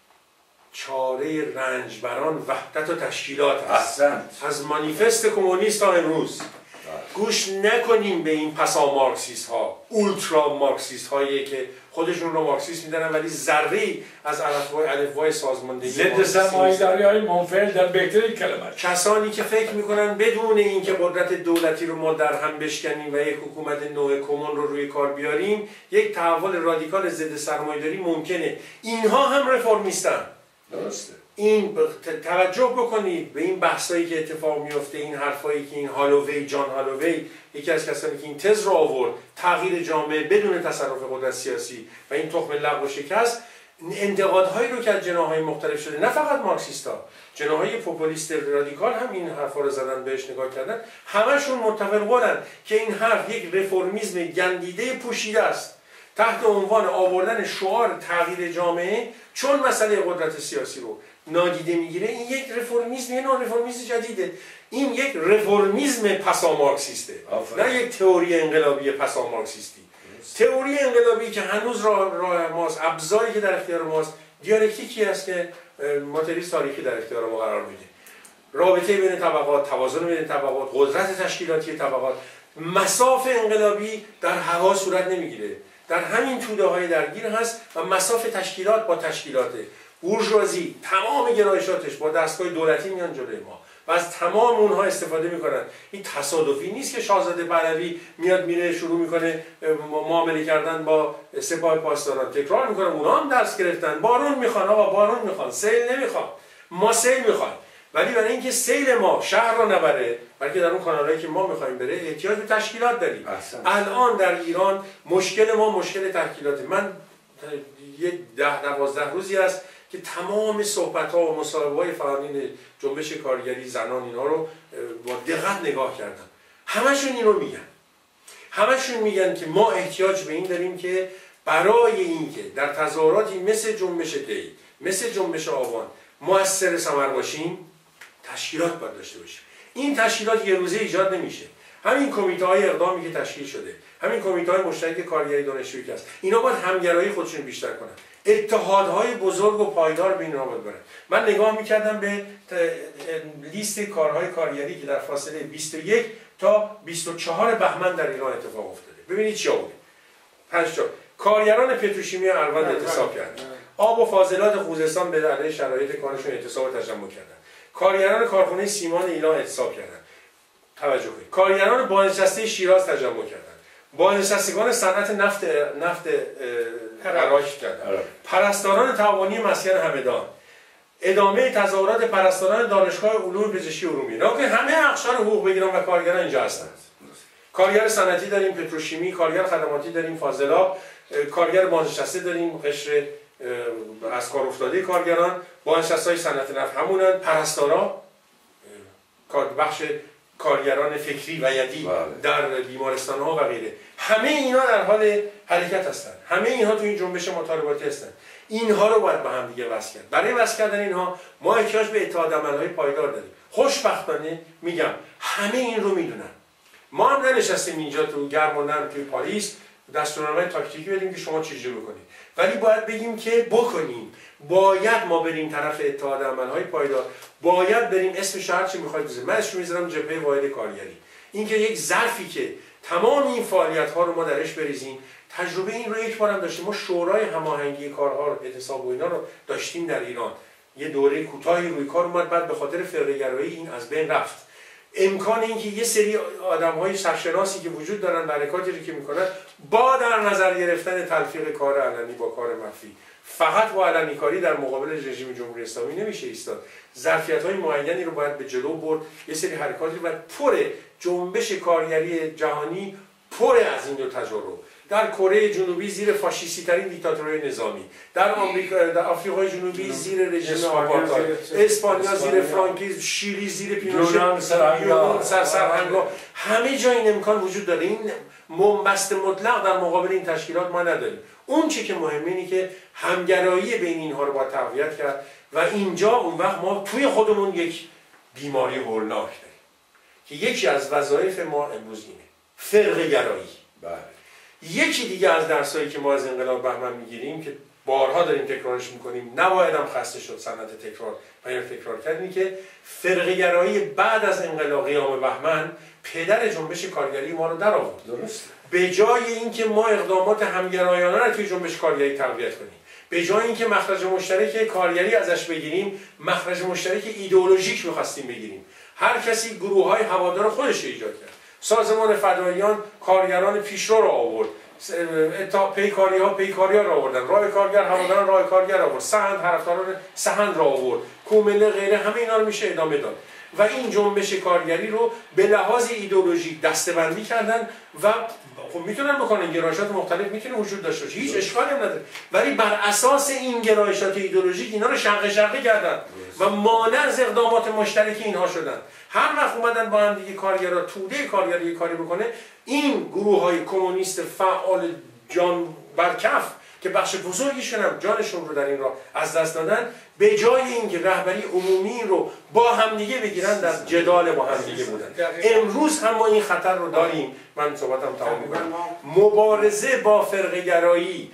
چاره رنجبران وحدت و تشکیلات است. از مانیفست کمونیست تا امروز گوش نکنیم به این پسا مارکسیست ها، اولترا مارکسیست هایی که خودشون رو مارکسیست میدونن ولی ذره‌ای از الفبای سازماندهی ضد سرمایه‌داری‌های منفعل در بهترین کلمه، کسانی که فکر میکنن بدون اینکه قدرت دولتی رو ما در هم بشکنیم و یک حکومت نوع کمون رو روی کار بیاریم یک تحول رادیکال ضد سرمایه‌داری ممکنه. اینها هم رفرمیستن. درسته. این توجه بکنید به این بحثایی که اتفاق میفته، این حرفایی که این هالووی، جان هالووی، یکی از کسانی که این تز رو آورد، تغییر جامعه بدون تصرف قدرت سیاسی و این تخم لغو و شکست، انتقادهایی رو که از جناح‌های مختلف شده، نه فقط مارکسیستا، جناح‌های پوپولیست رادیکال هم این حرفا رو زدن، بهش نگاه کردن، همشون متفق بودن که این حرف یک رفرمیسم گندیده پوشیده است تحت عنوان آوردن شعار تغییر جامعه، چون مسئله قدرت سیاسی رو نادیده میگیره. این یک رفرمیسم، یه نوع رفرمیسم جدیده، این یک رفرمیسم پسا مارکسیسته، نه یک تئوری انقلابی پسا مارکسیستی. تئوری انقلابی که هنوز راه ماست، ابزاری که در اختیار ماست، دیالکتیکی است که ماتریس تاریخی در اختیار ما قرار میده، رابطه بین طبقات، توازن بین طبقات، قدرت تشکیلاتی طبقات. مساف انقلابی در هوا صورت نمیگیره، در همین توده های درگیر هست و مساف تشکیلات با تشکیلات بورژوازی تمام گرایشاتش با دستگاه دولتی میان جلوی ما و از تمام اونها استفاده میکنن. این تصادفی نیست که شاهزاده پهلوی میاد میره شروع میکنه معامله کردن با سپاه پاسداران، تکرار میکنه اونها هم درس گرفتن، بارون میخوان، آقا بارون میخوان، سیل نمیخوان، ما سیل میخوان. ولی برای اینکه سیل ما شهر رو نبره، بلکه در اون کانالایی که ما میخوایم بره، احتیاج به تشکیلات داریم. الان در ایران مشکل ما مشکل تشکیلاته. من یه 10-12 روزی است که تمام صحبت‌ها و مصاحبه‌های فعالین جنبش کارگری، زنان، اینا رو با دقت نگاه کردم. همشون اینو میگن. همشون میگن که ما احتیاج به این داریم که برای اینکه در تظاهراتی مثل جنبش دی، مثل جنبش آبان مؤثر ثمر باشیم، تشکیلات باید داشته باشیم. این تشکیلات یه روزه ایجاد نمیشه. همین کمیته‌های اقدامی که تشکیل شده، همین کمیته‌های مشترک کارگری دانشجویی که هست، اینا باید همگرایی خودشون بیشتر کنن. اتحادهای بزرگ و پایدار به اینا باید برن. من نگاه می‌کردم به لیست کارهای کارگری که در فاصله 21 تا 24 بهمن در ایران اتفاق افتاده. ببینید چیا بوده. 5 تا کارگران پتروشیمی اروند اعتصاب کردند. آب و فاضلات خوزستان به دلیل شرایط کارشون اعتصاب و تجمع کردند. کارگران کارخانه سیمان ایلام اعتصاب کردند. توجه کنید. کارگران بازنشسته شیراز تجمع کردند. بازنشستگان صنعت نفت عراق کردند. پرستاران تعاونی مسکن همدان. ادامه تظاهرات پرستاران دانشگاه علوم پزشکی ارومیه. نه که همه اقشار حقوق بگیرن و کارگران اینجا هستند. کارگر صنعتی داریم، پتروشیمی، کارگر خدماتی داریم، فاضلاب، کارگر بازنشسته داریم، قشر از کار افتاده کارگران، بازنشسته‌های صنعت نفت همونن، پرستارا، بخش کارگران فکری و یدی در بیمارستان‌ها و غیره. همه اینا در حال حرکت هستند. همه اینها تو این جنبش مطالباتی هستند. اینها رو باید با هم دیگه وصل کرد. برای وصل کردن اینها ما احتیاج به اتحادعمل‌های پایدار داریم. خوشبختانه میگم همه این رو میدونن. ما هم ننشستیم اینجا تو گرم و نرم توی پاریس دستورالعمل تاکتیکی بدیم که شما چجوری بکنید، ولی باید بگیم که بکنیم. باید ما بریم طرف اتحادعمل‌های پایدار، باید بریم اسم شهر چی می‌خواید بزنید. من اسمش می‌ذارم جبهه واحد کارگری. اینکه یک ظرفی که تمام این فعالیت‌ها رو ما درش بریزیم. تجربه این رو یک بارم داشتیم. ما شورای هماهنگی کارها رو، اعتصاب و اینا رو داشتیم در ایران. یه دوره کوتاهی روی کار اومد، بعد به خاطر فرقه‌گرایی این از بین رفت. امکان اینکه یه سری آدم‌های سرشناسی که وجود دارن، حرکاتی که میکنن، با در نظر گرفتن تلفیق کار علنی با کار مخفی، فقط با علنی کاری در مقابل رژیم جمهوری اسلامی نمیشه ایستاد. ظرفیت‌های معینی رو باید به جلو برد. یه سری حرکاتی باید پر جنبش کارگری جهانی پر از این دو تجربه. در کره جنوبی زیر فاشیستی ترین دیکتاتوری نظامی، در آفریقای جنوبی زیر رژیم آپارتاید، اسپانیا زیر فرانکیسم، شیلی زیر پینوشه، یونان سرهنگا، همه جا این امکان وجود داره. این بنبست مطلق در مقابل این تشکیلات ما نداریم. اون چی که مهمه اینه که همگرایی بین اینها رو باید تقویت کرد و اینجا اون وقت ما توی خودمون یک بیماری هولناک داریم که یکی از وظایف ما امروز اینه، فرقه گرایی. یکی دیگه از درسایی که ما از انقلاب بهمن میگیریم که بارها داریم تکرارش میکنیم، نباید هم خسته شد صنعت تکرار و یا تکرار کردیم، که فرقه گرایی بعد از انقلاب قیام بهمن پدر جنبش کارگری ما رو در آورد. درست. به جای اینکه ما اقدامات همگرایانه رو توی جنبش کارگری تقویت کنیم، به جای اینکه مخرج مشترک کارگری ازش بگیریم، مخرج مشترک ایدئولوژیک می‌خواستیم بگیریم. هر کسی گروه‌های هوادار خودش ایجاد کرد. سازمان فداییان کارگران پیشرو رو آورد، پیکاری ها را آوردن، راه کارگر هواداران راه کارگر آورد، سهند طرفداران سهند را آورد، کومله غیره، همه اینا رو میشه ادامه داد و این جنبش کارگری رو به لحاظ ایدئولوژیک دسته‌بندی کردن و خب میتونن بکنن، گرایشات مختلف میتونه وجود داشته باشه، هیچ اشکالی هم نداره، ولی بر اساس این گرایشات ایدئولوژیک اینا رو شرقه کردن و مانع از اقدامات مشترک اینها شدن. هر وقت اومدن با هم دیگه کارگرا توده کارگری کاری بکنه، این گروه‌های کمونیست فعال جان برکف که بخش بزرگیشون هم جانشون رو در این راه از دست دادن، به جای اینکه رهبری عمومی رو با همدیگه بگیرن در جدال با همدیگه بودن. امروز هم ما این خطر رو داریم. من صحبتم تمام می‌کنم. مبارزه با فرقه‌گرایی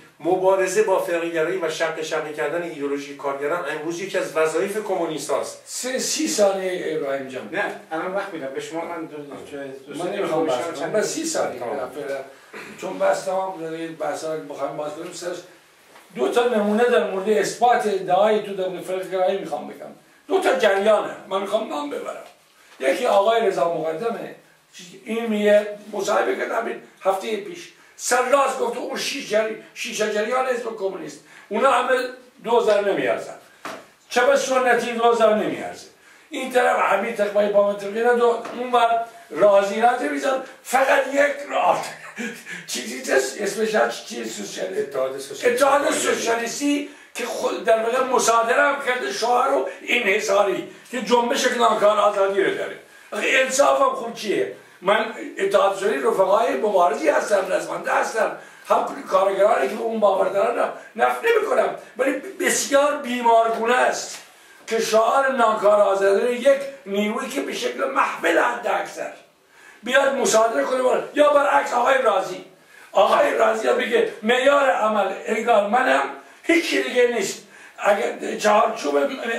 و شرقی کردن ایدئولوژی کارگران امروز یکی از وظایف کمونیستاست. 30 ثانیه ابراهیم جان. نه الان وقت میدم به شما. من نمیخوام بس 30 ثانیه چون بس تمام بحثا رو بخوایم باز کنیم. سرش دو تا نمونه در مورد اثبات ادعای تو در فرقه‌گرایی میخوام بگم. دو تا جریانه من میخوام نام ببرم. یکی آقای رضا مقدمه، این میگه مصاحبه کردم هفته پیش، سرراست گفت اون شیشه جریان حزب کمونیست اونا همه 2000 نمیارزن، چپ سنتی 2000 نمیارزه، این طرف حمید تقوی با منطقی ندو اون بر رازی نمیزن، فقط یک راه چیزی اسمش چیز اتحاد سوسیالیستی که خود در واقع مصادره هم کرده شعار و انحصاری که جنبش ناکار آزادی رو داره. انصاف هم خوب چیه؟ من اتحاد سوسیالیستی رفقای مبارزی هستم، رزمنده هستم، هم کارگرانی که به اون باور دارن نفی نمی‌کنم، ولی بسیار بیمارگونه است که شعار ناکار آزادی یک نیرویی که به شکل محفل حد اکثر بیاد مصادره کنه یا برعکس آقای رازی بگه معیار عمل انگار منم هیچی دیگه نیست. اگر چهارچوب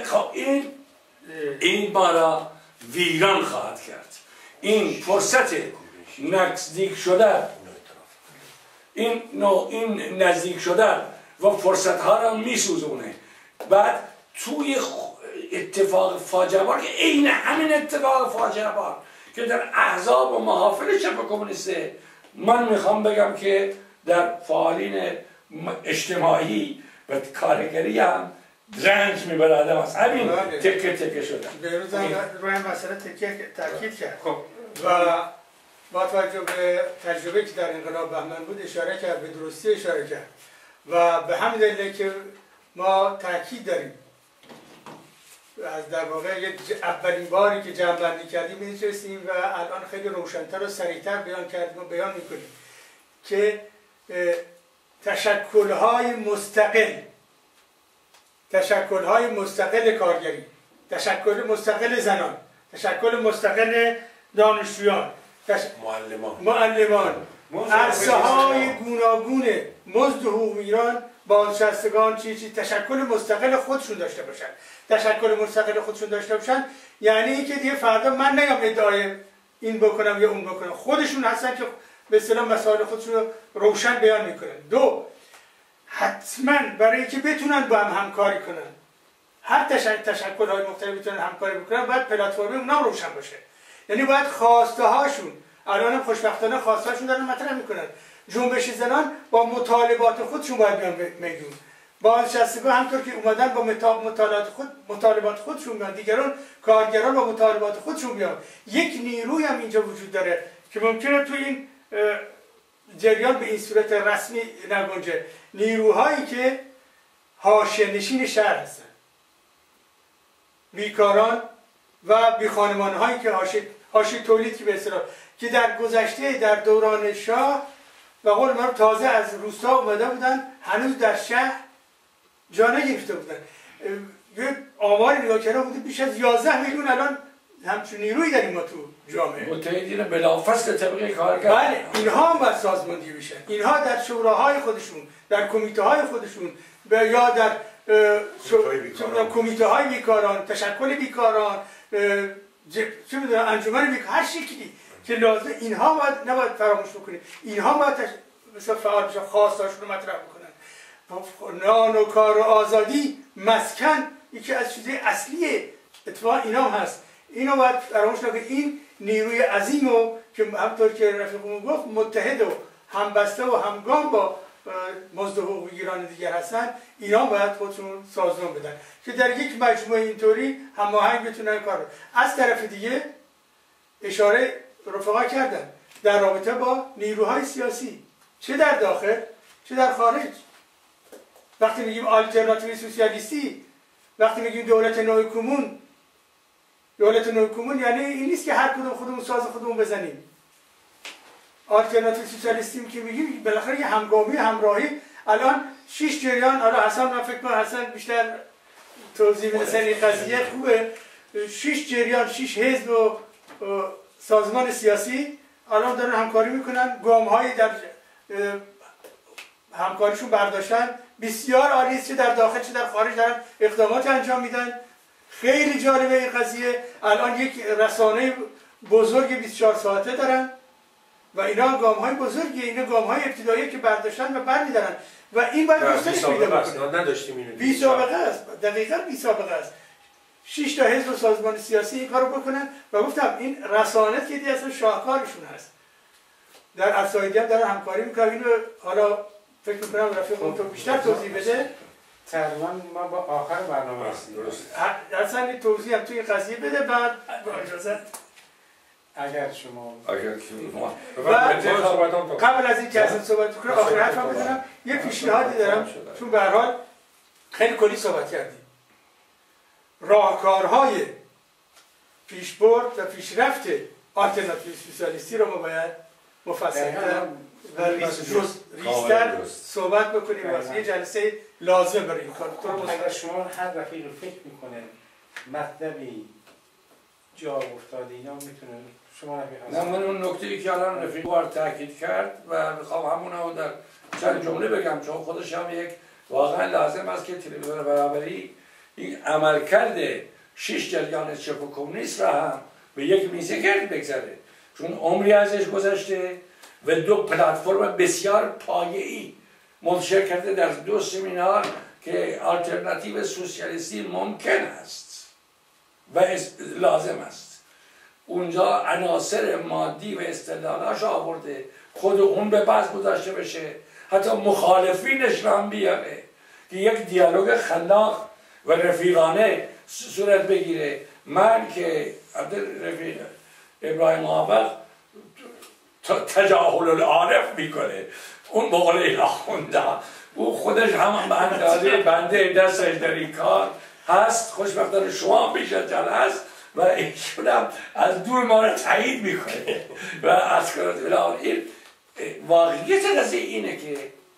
این ما را ویران خواهد کرد. این فرصت نزدیک شدن این نزدیک شدن و فرصت ها را میسوزونه. بعد توی اتفاق فاجعه بار که عین همین اتفاق فاجعه بار که در احزاب و محافل چپ کمونیسته، من میخوام بگم که در فعالین اجتماعی و کارگری هم رنج میبره آدم است. همین تکه شدن. بیروز هم روی این مسئله تاکید کرد و با توجه به تجربه که در انقلاب بهمن بود اشاره کرد، به درستی اشاره کرد و به همین دلیل که ما تاکید داریم از در واقع اولین باری که جمع‌بندی کردیم می‌نشستیم و الان خیلی روشن‌تر و سریع‌تر بیان کردیم و بیان می‌کنیم که تشکل‌های مستقل کارگری، تشکل مستقل زنان، تشکل مستقل دانشجویان، معلمان، عرصه‌های گوناگون مزد حقوق ایران، بازنشستگان تشکل مستقل خودشون داشته باشن. تشکل مستقل خودشون داشته باشن یعنی اینکه دیگه فردا من نیام ادعای این بکنم یا اون بکنم، خودشون هستن که به اصطلاح مسائل خودشون رو روشن بیان میکنن. دو، حتما برای اینکه بتونن با هم همکاری کنن، هر تشکل‌های مختلف بتونن همکاری بکنن، باید پلتفرم اونها روشن باشه. یعنی باید خواسته هاشون، الان خوشبختانه خواسته هاشون دارن مطرح میکنن. جنبش زنان با مطالبات خودشون باید بیان میگن. بازنشستگان همطور که اومدن با مطالبات خودشون بیان، دیگران کارگران با مطالبات خودشون بیان. یک نیروی هم اینجا وجود داره که ممکنه تو این جریان به این صورت رسمی نگنجه، نیروهایی که حاشیه‌نشین شهر هستن، بیکاران و بیخانمان‌هایی که حاشیه تولید که به اصطلاح که در گذشته در دوران شاه و قول ما تازه از روستا اومده بودن، هنوز در شهر جا نگرفته بودن. یه آمار نگاه کرده بوده بیش از 11 میلیون الان همچون نیروی داریم ما تو جامعه. متحدین بلافاصله طبقه کارگر. بله، اینها هم باید سازماندهی بشن. اینها در شوراهای خودشون، در کمیته های خودشون یا در کمیته های بیکاران، تشکل بیکاران، چه میدونم انجمن بیکار، هر شکلی که لازم، اینها باید نباید فراموش بکنیم. اینها باید مثلا فعال بشن، خواستاشون رو مطرح بکنن. نان و کار و آزادی، مسکن، یکی از چیزهای اصلی اتفاق اینا هم هست. اینو باید فراموش نکنیم. این نیروی عظیمو که همطور که رفیقمون گفت متحد و همبسته و همگام با مزد حقوق گیران دیگر هستن، اینا باید خودشون سازمان بدن که در یک مجموعه اینطوری هماهنگ بتونن کار رو. از طرف دیگه اشاره رفقا کردن در رابطه با نیروهای سیاسی، چه در داخل چه در خارج. وقتی میگیم آلترناتیو سوسیالیستی، وقتی میگیم دولت نوع کمون، دولت نوع کمون یعنی این نیست که هر کدوم خودمون ساز خودمون بزنیم. آلترناتیو سوسیالیستی که میگیم بالاخره یه همگامی، همراهی. الان 6 جریان، حالا حسن من فکر کنم حسن بیشتر توضیح بده این قضیه خوبه. 6 جریان، 6 حزب و سازمان سیاسی الان دارن همکاری میکنن، گام‌هایی در همکاریشون برداشتن، بسیار عالی است، چه در داخل چه در خارج دارن اقدامات انجام میدن. خیلی جالبه این قضیه. الان یک رسانه بزرگ 24 ساعته دارن و اینا گام‌های بزرگی، اینا گام‌های ابتدایی که برداشتن و برمی‌دارن و این باید گسترش پیدا کنه. نداشتیم اینو. بی سابقه است، دقیقاً بی سابقه است. 6 تا حزب و سازمان سیاسی این کارو بکنن و گفتم این رسانه که دیگه اصلا شاهکارشون هست. در افزایدی هم دارن همکاری میکنن. اینو حالا فکر میکنم رفیقم تو بیشتر توضیح بده. تقریبا ما با آخر برنامه هستیم. اصلا این توضیح هم توی قضیه بده بعد با اجازه اگر شما قبل از اینکه از این صحبت کنم آخر حرفم بزنم یه پیشنهادی دارم، چون به هر حال خیلی کلی صحبت کردیم. راهکارهای پیشبرد و پیشرفت آلترناتیو سوسیالیستی رو ما باید مفصل‌تر و ریزتر صحبت بکنیم و یه جلسه لازم برای این کار. اگر شما هر رفیق فکر میکنه مطلبی جا افتاده اینا میتونه شما نه، من اون نکته‌ای که الان رفیق بار تاکید کرد و میخوام همون در چند جمله بگم، چون خودش هم یک واقعا لازم است که تلویزیون برابری این عملکرد 6 جریان چپ و کمونیست را هم به یک میزه گرد بگذاره، چون عمری ازش گذشته و 2 پلتفرم بسیار پایه‌ای منتشر کرده در 2 سمینار که آلترناتیو سوسیالیستی ممکن است و لازم است. اونجا عناصر مادی و استدلالاش آورده، خود اون به بحث گذاشته بشه، حتی مخالفینش را هم بیاره که یک دیالوگ خلاق و رفیقانه صورت بگیره. من که رفیق ابراهیم موفق تجاهل العارف میکنه، اون بقول آخونده، او خودش هم اندازه بنده دستش در این کار هست. خوشبختانه شما بیش از جل هست و ایشون هم از دور ما را تایید میکنه و از کنات این واقعیت قضیه اینه که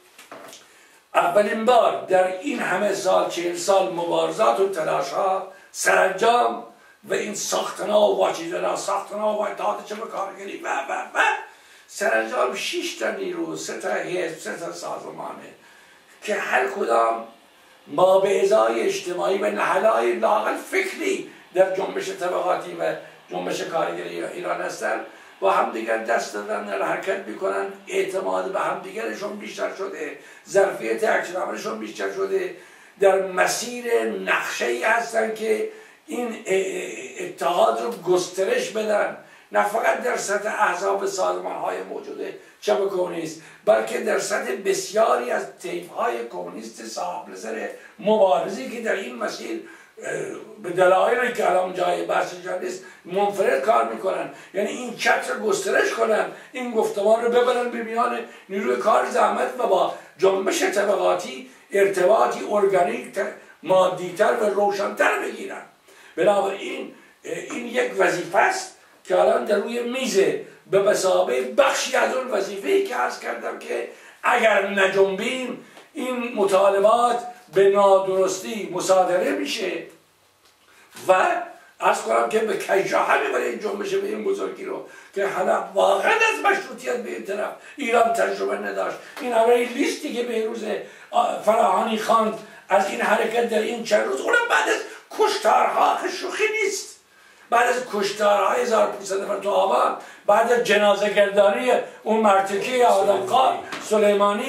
اولین بار در این همه سال 40 سال مبارزات و تلاش ها سرانجام و این ساختنا و واچیدنا ساختنا و اتحاد چپ کارگری و سرانجام 6 تا نیرو، 3 تا حزب، 3 تا سازمانه که هر کدام ما به ازای اجتماعی و نهلهای لااقل فکری در جنبش طبقاتی و جنبش کارگری ایران هستند با همدیگر دست دادن، در حرکت میکنن، اعتماد به همدیگرشون بیشتر شده، ظرفیت اکشن عملشون بیشتر شده، در مسیر نقشه‌ای هستن که این اتحاد رو گسترش بدن، نه فقط در سطح احزاب سازمان‌های موجوده چپ کمونیست، بلکه در سطح بسیاری از طیف‌های کمونیست صاحب نظر مبارزی که در این مسیر به دلایلی که الان جای بحث جا نیست منفرد کار میکنن. یعنی این چتر رو گسترش کنن، این گفتمان رو ببرن به میان نیروی کار زحمت و با جنبش طبقاتی ارتباطی ارگانیک مادی‌تر و روشن‌تر بگیرن. بنابراین این یک وظیفه است که الان در روی میزه به مثابه بخشی از اون وظیفه‌ای که عرض کردم که اگر نجنبیم این مطالبات به نادرستی مصادره میشه و عرض کنم که به کجا میبره این جنبش به این بزرگی رو که حالا واقعا از مشروطیت به این طرف ایران تجربه نداشت. این همه لیستی که بهروز فراهانی خواند از این حرکت در این چند روز، اونم بعد از کشتارها که شوخی نیست، بعد از کشتارهای 1500 نفر تو آبان، بعد از جنازه گردانی اون مرتکه آدمخوار سلیمانی،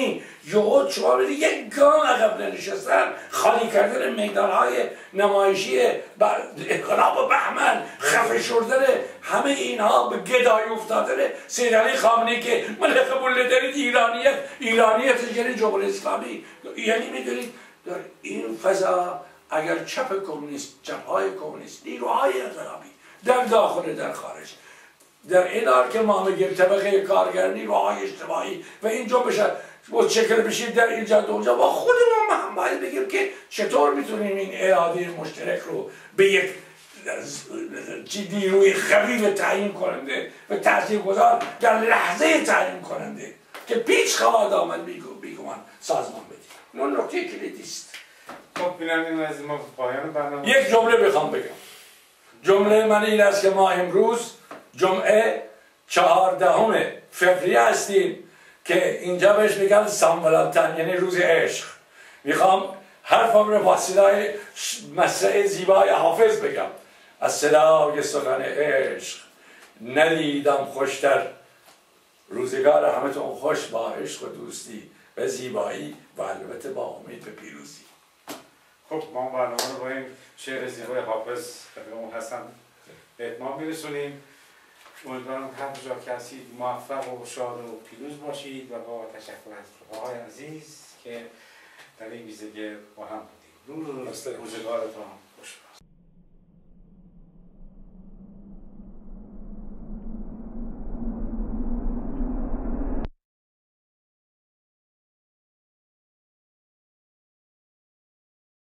یهود شما برید یک گام عقب ننشستن، خالی کردن میدانهای نمایشی انقلاب بهمن، خفه شدن همه اینها، به گدایی افتادن سید علی خامنه‌ای که من قبول ندارید ایرانیت یعنی جمهوری اسلامی، یعنی میدونید در این فضا اگر چپ کمونیست، چپ‌های کمونیست، نیروهای انقلابی در داخل در خارج در این حال که ما میگیم طبقه کارگر، نیروهای اجتماعی و این جنبش متشکل بشید در اینجا و اونجا، با خودمون باید بگیم که چطور میتونیم این اراده مشترک رو به یک نیروی قوی و تعیین کننده و تاثیرگذار در لحظه تعیین کننده که پیچ خواهد آمد بیگمان سازمان بدیم. اون نکته کلیدی است. خب بینندگان از ما پایان برنامه یک جمله بخوام بگم. جمله من این است که ما امروز جمعه 14 فوریه هستیم که اینجا بهش میگن سان والنتین، یعنی روز عشق. میخوام حرفم رو با صدای مسرح زیبای حافظ بگم. از صدای سخن عشق ندیدم خوشتر، روزگار همتون خوش با عشق و دوستی و زیبایی و البته با امید به پیروزی. خب ما برنامه رو با این شعر زیبای حافظ خدمت حسن به اتمام میرسونیم. امیدوارم هر جا که هستید موفق و شاد و پیروز باشید و با تشکر از رفقای عزیز که در این ویژگی با هم بودید. روزگارتان خوش باشد.